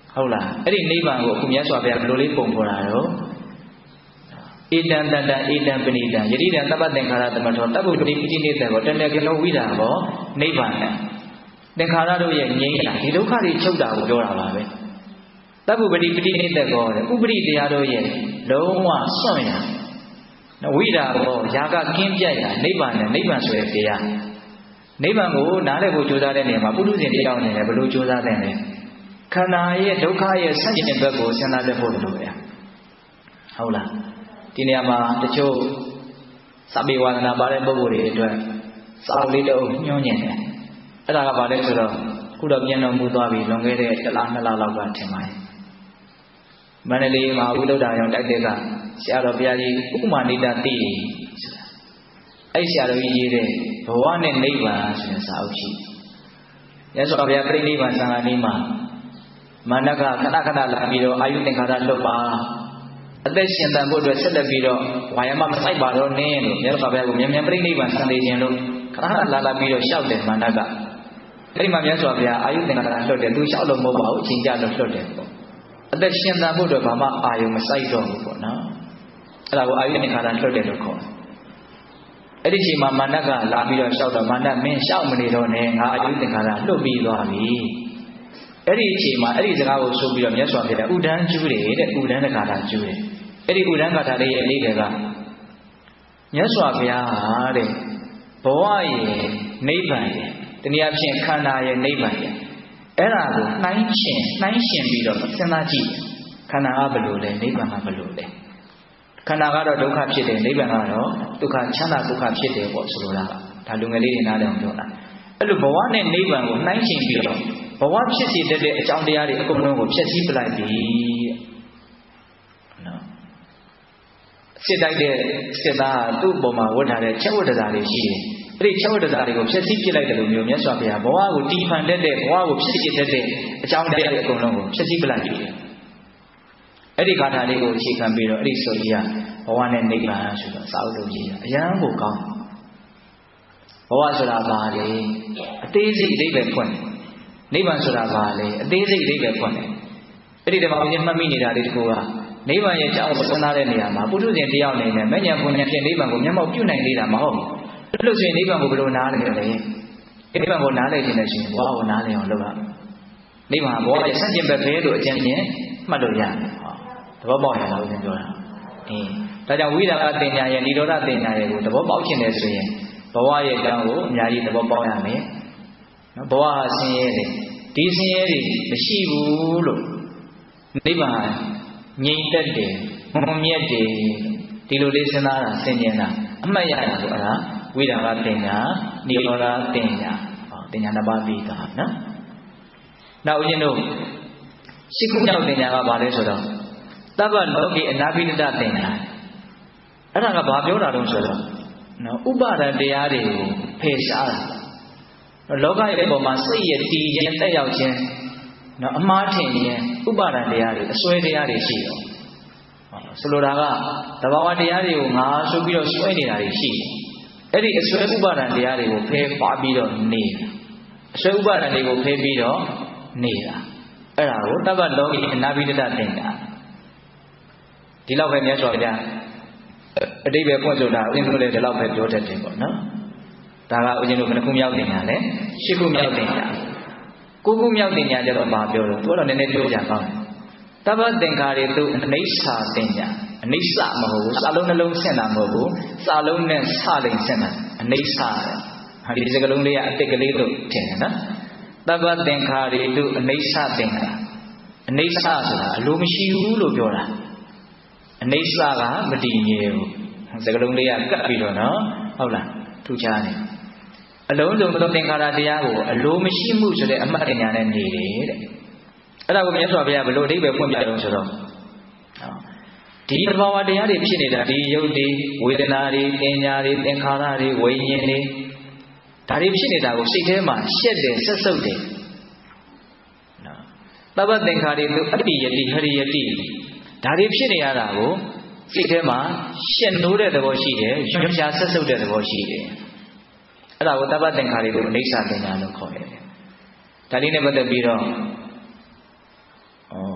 ဟုတ်လားအဲ့ဒီနိဗ္ဗာန်ကိုအခုမြတ်စွာဘုရားဘယ်လိုလေးပုံဖော်တာတော့ဣတံတတံဣတံပဏိတံယတိတံသဗ္ဗသင်္ခါရသမထောတပ္ပုပတိပိဋိနိတံကိုတဏှကလုံးဝိတာဘောနိဗ္ဗာန်သင်္ခါရတို့ရဲ့ငြိမ်းတာဒီဒုက္ခတွေချုပ်တာကိုပြောတာပါပဲတပ္ပုပတိပိဋိနိတံကိုဥပရိတရားတို့ရဲ့လုံးဝစွန့်ရဝိတာဘောယာကကင်းပြတ်ရနိဗ္ဗာန်နဲ့နိဗ္ဗာန်ဆိုတဲ့တရားနိဗ္ဗာန်ကိုနားလည်ဖို့ကြိုးစားတဲ့နေရာမှာပုထုဇဉ်တရားအနေနဲ့ဘယ်လိုကြိုးစားတဲ့လဲခန္ဓာရဲ့ဒုက္ခရဲ့ဆန့်ကျင်ဘက်ကိုစဉ်းစားတတ်ဖို့လိုတယ်ဟုတ်လားဒီနေရာမှာတချို့စပေဝါဒနာပါတဲ့ပုဂ္ဂိုလ်တွေအတွက်စာအုပ်လေးတအုပ်ညွှန်းညင်တယ်အဲ့ဒါကဘာလဲဆိုတော့ခုတော့ပြန်တော်မူသွားပြီလွန်ခဲ့တဲ့တစ်လနှစ်လလောက်ကထင်ပါတယ်မန္တလေးမှာဝိသုဒ္ဓရောင်တိုက်တဲ့ကဆရာတော်ဘုရားကြီးဥပမာနိဒတိဆိုတာအဲ့ဆရာတော်ကြီးရေးတဲ့ဘဝနဲ့နိဗ္ဗာန်ဆိုတဲ့စာအုပ်ရှိရသော်ဘုရားပြိဋိနိဗ္ဗာန်သံဃာနည်းမှာမာနကခဏခဏလာပြီးတော့အာယုသင်္ခါရလွတ်ပါအသက်ရှင်တန်ဖို့အတွက်ဆက်လက်ပြီးတော့ဝါယမမဆိုင်ပါတော့နင်းလို့မြတ်စွာဘုရားကမြန်မြန်ပြိဋိနိဗ္ဗာန်ဆံလေးခြင်းလို့ခဏခဏလာလာပြီးတော့ရှောက်တယ်မာနကအဲ့ဒီမှာမြတ်စွာဘုရားအာယုသင်္ခါရလွတ်တယ်သူရှောက်လို့မဟုတ်ပါဘူးအချိန်ကြလို့လွတ်တယ်ပေါ့အသက်ရှင်တန်ဖို့အတွက်ဘာမှအာယုမဆိုင်တော့ဘူးပေါ့နော်အဲ့ဒါကိုအာယုသင်္ခါရလွတ်တယ်လို့ခေါ်တယ်အဲ့ဒီချိန်မှာမာနကလာပြီးတော့ရှောက်တော့မာနမင်းရှောက်မနေတော့နဲ့ငါအာယုသင်္ခါရလွတ်ပြီးသွားပြီအဲ့ဒီအချိန်မှာအဲ့ဒီစကားကိုဆိုပြီးတော့မြတ်စွာဘုရားဥဒန်းကျူးတယ်တဲ့ဥဒန်းတက္ကတာကျူးတယ်အဲ့ဒီဥဒန်းကထာလေးရဲ့အလေးကမြတ်စွာဘုရားဟာတဲ့ဘဝရဲ့နိဗ္ဗာန်ရဲ့တနည်းအားဖြင့်ခန္ဓာရဲ့နိဗ္ဗာန်ရဲ့အဲ့ဒါကိုနှိုင်းရှင်နှိုင်းရှင်ပြီးတော့စဉ်းစားကြည့်ခန္ဓာကဘယ်လိုလဲနိဗ္ဗာန်ကဘယ်လိုလဲခန္ဓာကတော့ဒုက္ခဖြစ်တယ်နိဗ္ဗာန်ကတော့ဒုက္ခချမ်းသာဒုက္ခဖြစ်တယ်ပေါ့ဆိုလိုတာဒါလူငယ်လေးတွေနားလည်အောင်ပြောတာအဲ့လိုဘဝနဲ့နိဗ္ဗာန်ကိုနှိုင်းရှင်ပြီးတော့ဘဝဖြစ်စီတတ်တဲ့အကြောင်းတရားတွေအကုန်လုံးကိုဖျက်ဆီးပလိုက်ပြီတဲ့နော်စစ်တိုက်တဲ့စစ်သားကသူ့ပုံမှာဝတ်ထားတဲ့ချက်ဝတ်တစားတွေရှိတယ်အဲ့ဒီချက်ဝတ်တစားတွေကိုဖျက်ဆီးပစ်လိုက်တယ်လို့မျိုးမြတ်စွာဘုရားဘဝကိုတီးဖန်တတ်တဲ့ဘဝကိုဖြစ်စီတတ်တဲ့အကြောင်းတရားတွေအကုန်လုံးကိုဖျက်ဆီးပလိုက်ပြီအဲ့ဒီဂါထာလေးကိုအခြေခံပြီးတော့အဲ့ဒီဆိုကြီးကဘဝနဲ့နိဗ္ဗာန်ဆိုတော့စာအုပ်လုံးကြီးအရန်ကိုကောင်းဘဝဆိုတာဘာလဲအသေးစိတ်အဓိပ္ပာယ်ဖွင့်နိဗ္ဗာန်ဆိုတာဘာလဲအသေးစိတ်အဓိပ္ပာယ်ဖွင့်တယ်အဲ့ဒီတည်းမှာဘုရားမှတ်မိနေတာလေးတခုကနိဗ္ဗာန်ရဲ့အကြောင်းကိုစဉ်းစားတဲ့နေရာမှာပုထုဇဉ်တယောက်အနေနဲ့မဉ္ဇဉ်ဘုံဉာဏ်ဖြင့်နိဗ္ဗာန်ကိုမျက်မှောက်ပြုနိုင်သေးတာမဟုတ်ဘူးအဲ့လိုဆိုရင်နိဗ္ဗာန်ကိုဘယ်လိုနားလည်လဲနိဗ္ဗာန်ကိုနားလည်ခြင်းနဲ့ရှိရင်ဘဝကိုနားလည်အောင်လုပ်ရမယ်နိဗ္ဗာန်ဘဝရဲ့ဆန့်ကျင်ဘက်ပဲလို့အကျဉ်းချင်းမှတ်လို့ရတယ်သဘောပေါက်ရလားဦးဇင်းပြောတာအင်းဒါကြောင့်ဝိရာဂတင်ညာရဲ့និရောဓတင်ညာရဲ့ကိုသဘောပေါက်ခြင်းနဲ့ဆိုရင်ဘဝရဲ့အကြောင်းကိုအများကြီးသဘောပေါက်ရမယ်နော်ဘဝဟာဆင်းရဲတယ်ဒီဆင်းရဲတွေမရှိဘူးလို့နိဗ္ဗာန်ငြိမ်သက်တယ်မွန်မြတ်တယ်ဒီလိုလေးစဉ်းစားတာဆင်ញင်တာအမှတ်ရတာဆိုအဲ့ဒါဝိရာဂတင်ညာនិရောဓတင်ညာဟောတင်ညာနှစ်ပါးပြီးသားနော်နောက်ဦးဇင်းတို့ရှိခုမြောက်တင်ညာကဘာလဲဆိုတော့သဗ္ဗလောကေအနာပိတ္တတင်ညာအဲ့ဒါကဘာပြောတာတုံးဆိုတော့နော်ဥပါဒတရားတွေကိုဖယ်ရှားတာလောကရဲ့ပုံမှာစိတ်ရဲ့တည်ခြင်းတက်ရောက်ခြင်းနော်အမှားထင်ခြင်းဥပါဒတရားတွေအစွဲတရားတွေရှိတယ်ဆိုလိုတာကသဘာဝတရားတွေကိုငါဆိုပြီးတော့စွဲနေတာတွေရှိတယ်အဲ့ဒီအစွဲဥပါဒတရားတွေကိုဖယ်ပါပြီးတော့နေတာအစွဲဥပါဒတွေကိုဖယ်ပြီးတော့နေတာအဲ့ဒါကိုတပ္ပလောကိအနာပိတ္တတင်တာဒီလောက်ပဲမြတ်စွာဘုရားအတိပ္ပယ်ဖွင့်ဆိုတာအင်းတို့လည်းဒီလောက်ပဲပြောတတ်တယ်ပေါ့နော်ဒါကဦးဇင်းတို့ဘယ်နှခုမြောက်တင်ညာလဲရှစ်ခုမြောက်တင်ညာကိုခုမြောက်တင်ညာကျတော့ဘာပြောလို့သူကတော့နည်းနည်းပြောကြကောင်းတယ်တပ္ပသင်္ခါရေသူအနိစ္စတင်ညာအနိစ္စမဟုတ်ဘူးစာလုံးနှလုံးဆင့်တာမဟုတ်ဘူးစာလုံးနဲ့စလိန်ဆင့်တာအနိစ္စဟာဒီစကလုံးလေးကအတိတ်ကလေးတို့ထင်တယ်နော်တပ္ပသင်္ခါရေသူအနိစ္စတင်ညာအနိစ္စဆိုတာအလိုမရှိဘူးလို့ပြောတာအနိစ္စကမတည်ငြိမ်ဘူးစကလုံးလေးကကပ်ပြီးတော့နော်ဟုတ်လားထူးခြားနေအလုံးစုံသောသင်္ခါရတရားကိုအလိုမရှိမှုဆိုတဲ့အမှတ်ဉာဏ်နဲ့နေတယ်တဲ့အဲ့ဒါကိုမြတ်စွာဘုရားဘယ်လိုအဓိပ္ပာယ်ဖွင့်ပြတော့ဆိုတော့ဒီသဘာဝတရားတွေဖြစ်နေတာဒီယုတ်တွေဝေဒနာတွေပညာတွေသင်္ခါရတွေဝိညာဉ်တွေဒါတွေဖြစ်နေတာကိုစိတ်ထဲမှာရှက်တယ်ဆက်ဆုပ်တယ်နော်သဗ္ဗသင်္ခါရတွေအတ္တိယတိဟရိယတိဒါတွေဖြစ်နေရတာကိုစိတ်ထဲမှာရှက်နိုးတဲ့သဘောရှိတယ်ရွှင်ရှားဆက်ဆုပ်တဲ့သဘောရှိတယ်အဲ့ဒါကိုသဗ္ဗသင်္ခါရကိုအနိစ္စတင်ညာလို့ခေါ်တယ်ဒါလေးနဲ့ပတ်သက်ပြီးတော့ဩ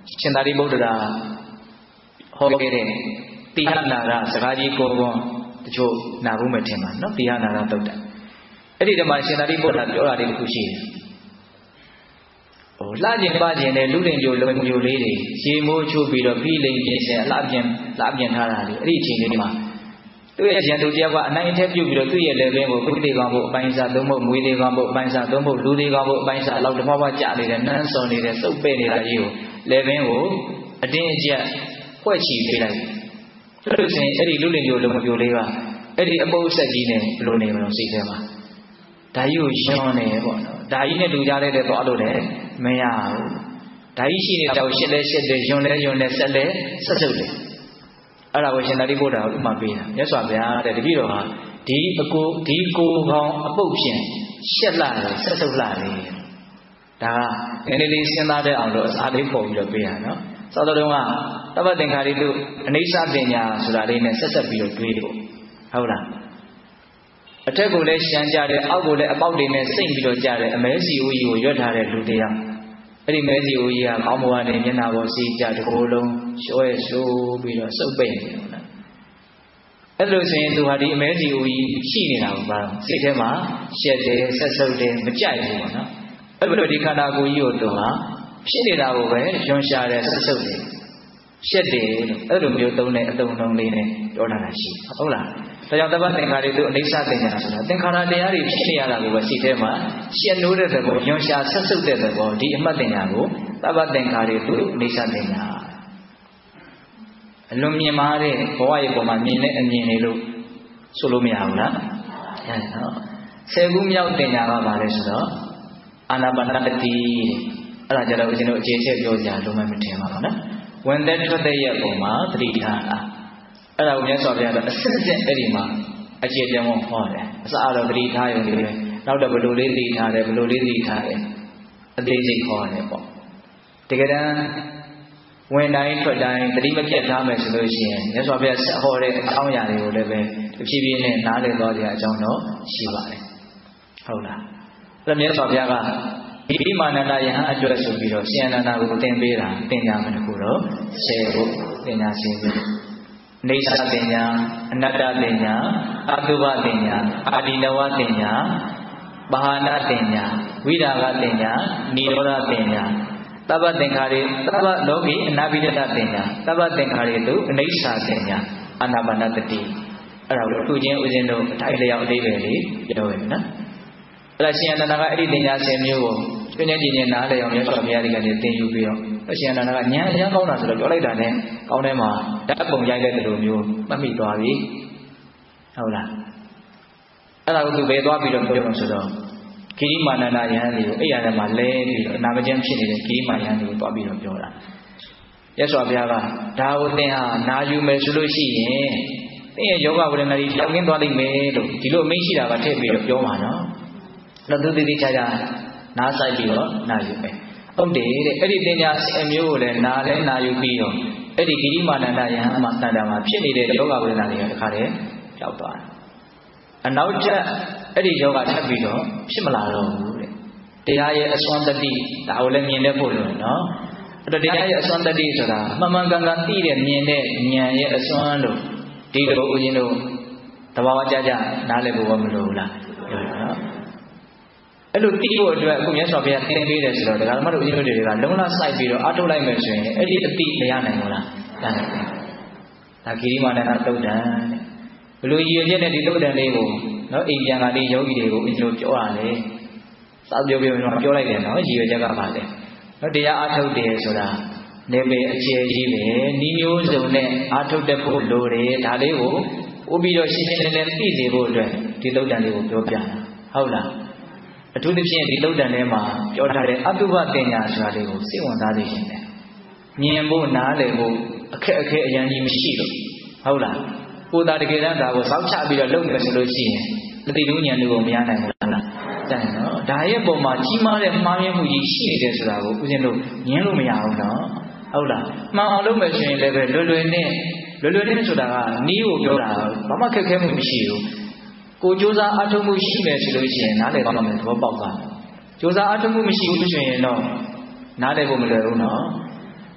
ရှင်သာရိပုတ္တရာဟောခဲ့တဲ့တိဟနာရစကားကြီးကိုယ်ပေါ်တချို့နာဘူးမယ်ထင်ပါနော်တိဟနာရတုတ်တာအဲ့ဒီတမှာရှင်သာရိပုတ္တရာပြောတာလေးတစ်ခုရှိတယ်ဟိုလှကျင်ပါကျင်တဲ့လူတင်ကြိုလုံကြိုလေးတွေရေမိုးချိုးပြီးတော့ဖိလိန်ပြင်ဆင်အလှပြင်လှပြင်ထားတာလေအဲ့ဒီအချိန်လေးမှာသူ့ရဲ့ရန်သူတယောက်ကအနိုင်အထက်ပြုတ်ပြီးတော့သူ့ရဲ့လေပင်ကိုကုသေးကောင်ဖို့အပိုင်းစားသုံးဖို့မွေးသေးကောင်ဖို့အပိုင်းစားသုံးဖို့လူသေးကောင်ဖို့အပိုင်းစားအလောက်တစ်ဖွားဖွားကြာနေတဲ့နန်းစော်နေတဲ့စုပ်ပဲ့နေတာကြီးကိုလေပင်ကိုအတင်းအကျပ်ဖွဲ့ချီပေးလိုက်အဲ့လိုဆိုရင်အဲ့ဒီလူလင်ကြိုလုံကြိုလေးကအဲ့ဒီအပုပ်ဆက်ကြီးနဲ့ဘယ်လိုနေမလို့စိတ်ထဲမှာဒါကြီးကိုရှင်းနေပေါ့နော်ဒါကြီးနဲ့လူကြတဲ့တဲ့တော့လို့လည်းမရဘူးဒါကြီးရှိနေတဲ့ကြောက်ရှစ်လဲရှစ်တယ်ယွန်းလဲယွန်းလဲဆက်လဲဆက်စုပ်တယ်အဲ့ဒါကိုရှင်သာရိပုတ္တရာဥပမာပေးတာမြတ်စွာဘုရားတဲ့တပည့်တော်ဟာဒီအကိုဒီကိုကောင်အပုပ်ဖြင့်ရှက်လာတယ်ဆက်စုပ်လာတယ်ဒါကနည်းနည်းလေးစဉ်းစားတဲ့အောင်လို့အစားလေးပုံပြီးတော့ပေးရနော်စောစောတုန်းကတပ္ပသင်္ခါရိတုအနိစ္စပညာဆိုတာလေးနဲ့ဆက်ဆက်ပြီးတော့တွေးဖို့ဟုတ်လားအထက်ကိုလည်းရှမ်းကြတယ်အောက်ကိုလည်းအပေါက်တွေနဲ့စိမ့်ပြီးတော့ကြတယ်အမဲစီဦးကြီးကိုရွက်ထားတဲ့လူတရားအဲ့ဒီမဲစီဦးကြီးကကောင်းဘဝနဲ့မျက်နှာပေါ်စီးကြတကိုယ်လုံးရွှဲဆိုးပြီးတော့စုပ်ပိတ်နေတယ်နော်အဲ့လိုဆိုရင်သူဟာဒီအမဲစီဦးကြီးရှိနေတာကိုပါတော့စိတ်ထဲမှာရှက်တယ်ဆက်ဆုပ်တယ်မကြိုက်ဘူးပေါ့နော်အဲ့လိုဒီခန္ဓာကိုယ်ကြီးကိုသူကဖြစ်နေတာကိုပဲယွန်းရှာတယ်ဆက်ဆုပ်တယ်ရှက်တယ်အဲ့လိုမျိုးသုံးတဲ့အတုံလုံးလေးနဲ့ပြောလာတာရှိဟုတ်လားဒါကြောင့်တပ္ပသင်္ခါရိတုအနိစ္စပညာဆိုတာသင်္ခါရတရားတွေဖြစ်နေရတာကိုပဲစိတ်ထဲမှာရှက်နိုးတဲ့သဘောယွန်းရှာဆက်ဆုပ်တဲ့သဘောဒီအမှတ်ပညာကိုတပ္ပသင်္ခါရိတုအနိစ္စပညာအလွန်မြင်မာတဲ့ဘဝရဲ့ပုံမှာမြင်တဲ့အမြင်တွေလို့ဆိုလို့မရဘူးလားအဲနော်ဆယ်ခုမြောက်တင်ညာကပါလဲဆိုတော့အာနာပါနတတိအဲ့ဒါကြတော့ဦးဇင်းတို့အခြေချက်ပြောကြလုံးဝမထင်ပါဘူးနော်ဝင်သက်ထွက်တဲ့ရဲ့ပုံမှာသတိထားတာအဲ့ဒါကိုမြတ်စွာဘုရားကအစစ်စစ်အဲ့ဒီမှာအခြေပြန်ဟောတယ်အစတော့သတိထားရုံလေးပဲနောက်တော့ဘယ်လိုလေးသတိထားတယ်ဘယ်လိုလေးသတိထားတယ်အသေးစိတ်ဟောတယ်ပေါ့တကယ်တမ်းဝင်တိုင်းထွက်တိုင်းသတိမပြတ်ထားမယ်ဆိုလို့ရှိရင်မြတ်စွာဘုရားဆက်ဟောတဲ့အကြောင်းအရာတွေကိုလည်းပဲတဖြည်းဖြည်းနဲ့နားလည်သွားကြအကြောင်းတော့ရှိပါတယ်ဟုတ်လားအဲ့မြတ်စွာဘုရားကဒီမာနန္ဒယဟန်အတွက်ဆိုပြီးတော့ရှင်အနန္ဒကိုသင်ပေးတာသင်ညာမတခုတော့ဆယ်ဖို့သင်ညာဆယ်ဖို့နေသသင်ညာအနတ္တသင်ညာအတုပသင်ညာအာဒီနဝသင်ညာပါဟနာသင်ညာဝိရာဂသင်ညာနိရောဓသင်ညာတပ္ပသင်္ခါရိတပ္ပလောကီအနာပိဒတသင်ညာတပ္ပသင်္ခါရိတုအနိစ္စသင်ညာအာနာပါနတတိအဲ့ဒါကိုသူချင်းဦးဇင်းတို့အထိုက်လျောက်အသေးပဲလေးပြောရမယ်နော်အဲ့ဒါရှင်အနန္ဒကအဲ့ဒီသင်ညာဆယ်မျိုးကိုကျွင်းချင်းချင်းနားလည်အောင်မြတ်စွာဘုရားကြီးကနေသင်ယူပြီးတော့အရှင်အနန္ဒကဉာဏ်အရမ်းကောင်းတာဆိုတော့ပြောလိုက်တာနဲ့ကောင်းထဲမှာဓာတ်ပုံရိုက်တဲ့လိုမျိုးမှတ်မိသွားပြီဟုတ်လားအဲ့ဒါကိုသူပဲသွားပြီးတော့ပြောလို့ဆိုတော့ကိရိမာနန္ဒယဟန်တွေကိုအဲ့ရထဲမှာလဲပြီးတော့အနာမကျန်းဖြစ်နေတဲ့ကိရိမာယဟန်တွေကိုသွားပြီးတော့ပြောတာမြတ်စွာဘုရားကဒါကိုသင်ဟာနာယူမယ်ဆိုလို့ရှိရင်သင်ရဲ့ယောဂဝေဒနာတွေတောင်းကင်းသွားလိမ့်မယ်လို့ဒီလိုအမိန့်ရှိတာကထည့်ပြီးတော့ပြောမှာနော်တော့သူတိတိကျကျနားဆိုင်ပြီးတော့နာယူမယ်ဟုတ်တယ်တဲ့အဲ့ဒီပညာအမျိုးကိုလည်းနားလဲနာယူပြီးတော့အဲ့ဒီဂိရိမာနန္ဒယဟန်မှာတန်တာမှာဖြစ်နေတဲ့ယောဂဝေဒနာတွေကတခါတည်းကြောက်သွားတယ်အနောက်ကျအဲ့ဒီယောဂထပ်ပြီးတော့ဖြစ်မလာတော့ဘူးတဲ့တရားရဲ့အစွမ်းတတိဒါကိုလည်းမြင်တတ်ဖို့လို့နော်အဲ့တော့တရားရဲ့အစွမ်းတတိဆိုတာမှန်မှန်ကန်ကန်သိတဲ့မြင်တဲ့ဉာဏ်ရဲ့အစွမ်းလို့ဒီလိုဦးဇင်းတို့တဘာဝကြကြနားလည်ဖို့မလိုဘူးလားပြောရအောင်အဲ့လိုသိဖို့အတွက်အခုမြတ်စွာဘုရားသင်ပေးတယ်ဆိုတော့ဒါကမှတို့ဦးဇင်းတို့တွေကလုံးဝစိုက်ပြီးတော့အားထုတ်လိုက်မယ်ဆိုရင်အဲ့ဒီအတိမရနိုင်ဘူးလားတန်တယ်ဒါဂိရိမာနန္ဒသုတ်တံတဲ့ဘလို့ရည်ရွယ်ချက်နဲ့ဒီသုတ်တံလေးကိုနော်အိမ်ပြန်ကလေးယောဂီတွေကိုဦးဇင်းတို့ပြောရတယ်စောက်ပြောပြောပြောလိုက်တယ်နော်ရည်ရွယ်ချက်ကပါလေနော်တရားအားထုတ်တယ်ဆိုတာနေပေအခြေကြီးပဲဤမျိုးစုံနဲ့အားထုတ်တတ်ဖို့လိုတယ်ဒါလေးကိုဥပြီးတော့ရှင်းရှင်းလင်းလင်းသိစေဖို့အတွက်ဒီသုတ်တံလေးကိုပြောပြတာဟုတ်လားအထူးသဖြင့်ဒီသုတ်တံထဲမှာပြောထားတဲ့အတုပပညာဆိုတာလေးကိုစိတ်ဝင်စားသိရှင်တယ်မြင်ဖို့နားလည်ဖို့အခက်အခဲအရင်ကြီးမရှိလို့ဟုတ်လားကိုယ်သာတကယ်တမ်းဒါကိုစောက်ချပြီးတော့လုပ်မယ်ဆိုလို့ရှိရင်တတိလူဉာဏ်တွေကိုမရနိုင်ဘူးလားတန်နော်ဒါရဲ့ပုံမှာကြီးမားတဲ့မှားယွင်းမှုကြီးရှိနေတယ်ဆိုတာကိုဦးဇင်းတို့ညင်းလို့မရဘူးနော်ဟုတ်လားမှန်အောင်လုပ်မယ်ဆိုရင်လည်းပဲလွယ်လွယ်နဲ့လွယ်လွယ်နဲ့ဆိုတာကနီးကိုပြောတာဘာမှခက်ခဲမှုမရှိဘူးကိုကြိုးစားအားထုတ်မှုရှိမယ်ဆိုလို့ရှိရင်နားလည်ပါမယ်သဘောပေါက်သွားကြိုးစားအားထုတ်မှုမရှိဘူးဆိုရင်တော့နားလည်ဖို့မလွယ်ဘူးနော်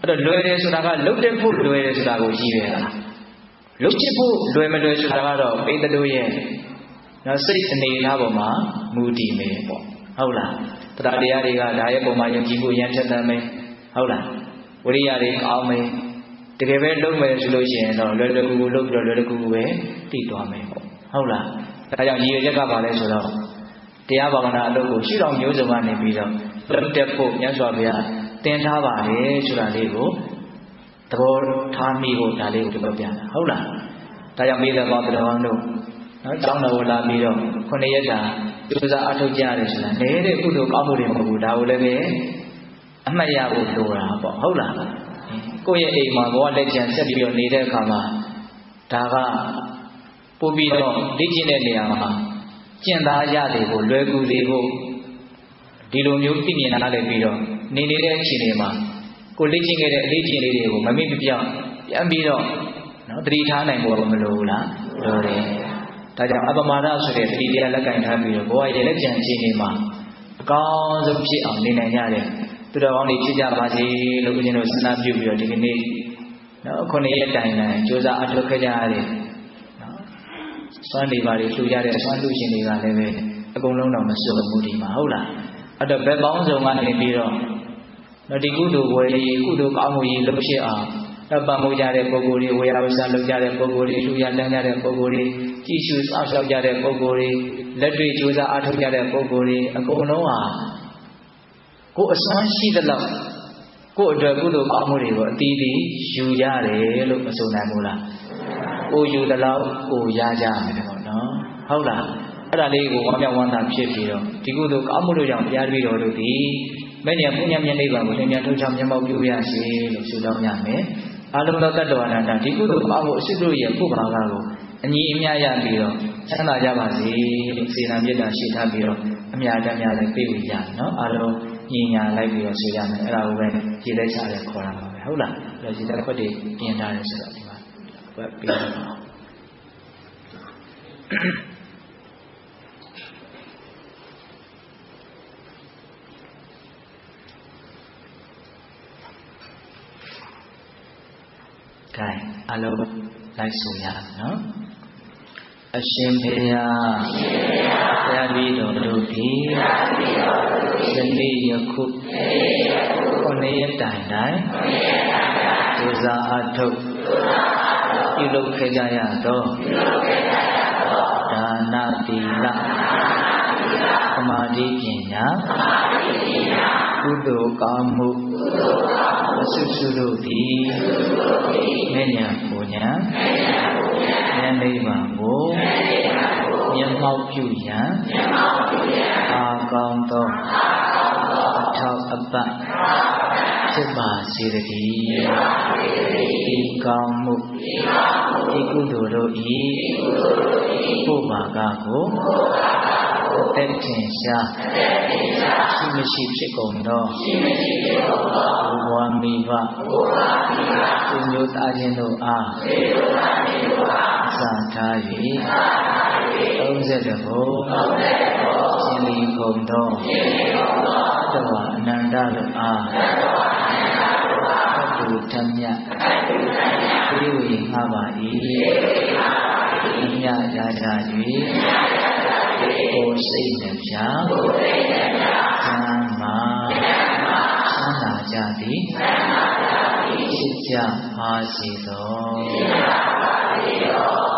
အဲ့တော့လွယ်တယ်ဆိုတာကလုတ်တဲ့ဖို့လွယ်တယ်ဆိုတာကိုရှိရတာလုတ်ချစ်ဖို့လွယ်မလွယ်ဆိုတာကတော့ပိဋကတို့ရဲ့နော်စိတ်အနေထားပေါ်မှာမူတည်နေပေါ့ဟုတ်လားတရားတရားတွေကဒါရဲ့ပုံမှာယုံကြည်ဖို့ရန်ထက်သမ်းမယ်ဟုတ်လားဝိရိယတွေကောင်းမယ်တကယ်ပဲလုံးမယ်ဆိုလို့ရှိရင်တော့လွယ်လွယ်ကူကူလုပ်ပြီးတော့လွယ်လွယ်ကူကူပဲတည်သွားမယ်ပေါ့ဟုတ်လားဒါကြောင့်ရည်ရွယ်ချက်ကပါလဲဆိုတော့တရားဘာဝနာအလုပ်ကိုရှုထောင့်မျိုးစုံကနေပြီးတော့လုပ်တက်ဖို့မြတ်စွာဘုရားသင်ထားပါတယ်ဆိုတာလေးကိုသဘောထားမိဖို့ဒါလေးကိုပြောပြတာဟုတ်လားဒါကြောင့်မိသက်ပေါင်းတော်တို့နော်ကျောင်းတော်လာပြီးတော့ခုနှစ်ရက်တာကျိုးစားအထောက်ကြရတယ်ဆိုတာနေတဲ့ကုသိုလ်ကောင်းမှုတွေမဟုတ်ဘူးဒါကိုလည်းပဲအမှတ်ရဖို့လိုတာပေါ့ဟုတ်လားကိုယ့်ရဲ့အိမ်မှာဘောလက်ကျန်ဆက်ပြီးတော့နေတဲ့အခါမှာဒါကပို့ပြီးတော့လေ့ကျင့်တဲ့နေရာမှာကျင့်သားရတယ်ကိုလွယ်ကူစေဖို့ဒီလိုမျိုးသိမြင်လာတယ်ပြီးတော့နေနေတဲ့အခြေအနေမှာကိုလေ့ကျင့်ခဲ့တဲ့အလေးကျင့်လေးတွေကိုမမေ့မပြောင်းပြန်ပြီးတော့နော်သတိထားနိုင်ဖို့မလိုဘူးလားလိုတယ်ဒါကြောင့်အပမာဒဆိုတဲ့သတိတရားလက်ကင်ထားပြီးတော့ဘဝရဲ့လက်ကျန်အခြေအနေမှာအကောင်းဆုံးဖြစ်အောင်နေနိုင်ကြတယ်သူတော်ကောင်းတွေဖြစ်ကြပါစေလို့ဦးဇင်းတို့ဆန္ဒပြုပြီးတော့ဒီကနေ့နော်ခုနှစ်ရက်တိုင်တိုင်ကြိုးစားအထောက်ခဲ့ကြရတယ်နော်စွမ်းနေပါလေလှူကြတဲ့စွမ်းလူရှင်တွေကလည်းပဲအကုန်လုံးတော့မစွတ်ဘူးဒီမှာဟုတ်လားအဲ့တော့ဘယ်ပေါင်းစုံကနေပြီးတော့နော်ဒီကုသိုလ်ဝယ်ရေးကုသိုလ်ကောင်းမှုကြီးလုပ်ဖြစ်အောင်တော့ပတ်မှုကြတဲ့ပုဂ္ဂိုလ်တွေဝေယဝဆလုပ်ကြတဲ့ပုဂ္ဂိုလ်တွေလှူရတန်းကြတဲ့ပုဂ္ဂိုလ်တွေကြည်ရှုစောင့်ရှောက်ကြတဲ့ပုဂ္ဂိုလ်တွေလက်တွေ့ကြိုးစားအထောက်ကြတဲ့ပုဂ္ဂိုလ်တွေအကုန်လုံးဟာကိုယ်အစွမ်းရှိသလောက်ကိုယ်အတွက်ကုသိုလ်ကောင်းမှုတွေကိုအတီးတီးယူကြတယ်လို့မဆိုနိုင်ဘူးလားကိုယူသလောက်ကိုရကြမယ်ပေါ့နော်ဟုတ်လားအဲ့ဒါလေးကိုဝမ်းမြောက်ဝမ်းသာဖြစ်ပြီးတော့ဒီကုသိုလ်ကောင်းမှုတို့ကြောင့်ဘုရားတပည့်တော်တို့ဒီမဉ္ဇဉ်ပုညံမြတ်နိဗ္ဗာန်ကိုသင်မြန်ထုတ်ချမျက်မှောက်ပြုရစေလို့ဆုတောင်းရမယ်အာလုံးသောတတ္တဝါနာဒီကုသိုလ်ကောင်းမှုအရှိတို့ရဲ့ဖို့ဘာကားကိုအညီအမျှရပြီးတော့ချမ်းသာကြပါစေလို့စေတနာမြတ်တာရှိထားပြီးတော့အမြတ်တမ်းများလည်းပြေဝရနော်အာလုံးညီညာလိုက်ပြီးတော့ဆွေးရမယ်အဲ့ဒါကိုပဲခြေလက်ချတယ်ခေါ်တာပါပဲဟုတ်လားအဲ့တော့ခြေလက်ခွက်တွေပြင်ထားတယ်ဆိုတော့ဒီမှာဘက်ပြီးတော့ကဲအလုံးလိုက်ဆိုရအောင်နော်အရှင်ဘုရားဘုရားတပည့်တော်တို့သည်ယနေ့ယခုခုနှစ်ရက်တိုင်တိုင်ဒုစာအထုတ်ပြုလုပ်ခဲ့ကြရသောဒါနသီလသမာဓိပညာကုသိုလ်ကောင်းမှုအဆုစုတို့သည်မြတ်ညာပူညာဉာဏ်နိဗ္ဗာန်ကိုမျက်မှောက်ပြုရန်အာကောင်းသောအထောက်အပံ့ဖြစ်ပါစေတည်းဒီကောင်းမှုဒီကုသိုလ်တို့ဤပို့ပါကကိုအသက်ထင်ရှားရှိမရှိဖြစ်ကုန်သောဘဝမိဘသူမျိုးသားချင်းတို့အားစာထား၍သုံးဆယ်တဘုံရှင်လီခုံသောတဝအနန္တတို့အားသူထမြတ်ပြေဝေငှပါ၏အမြတ်ရကြ၍ကိုယ်စိတ်နှပြချမ်းသာချမ်းသာကြသည်ဖြစ်ကြပါစေသော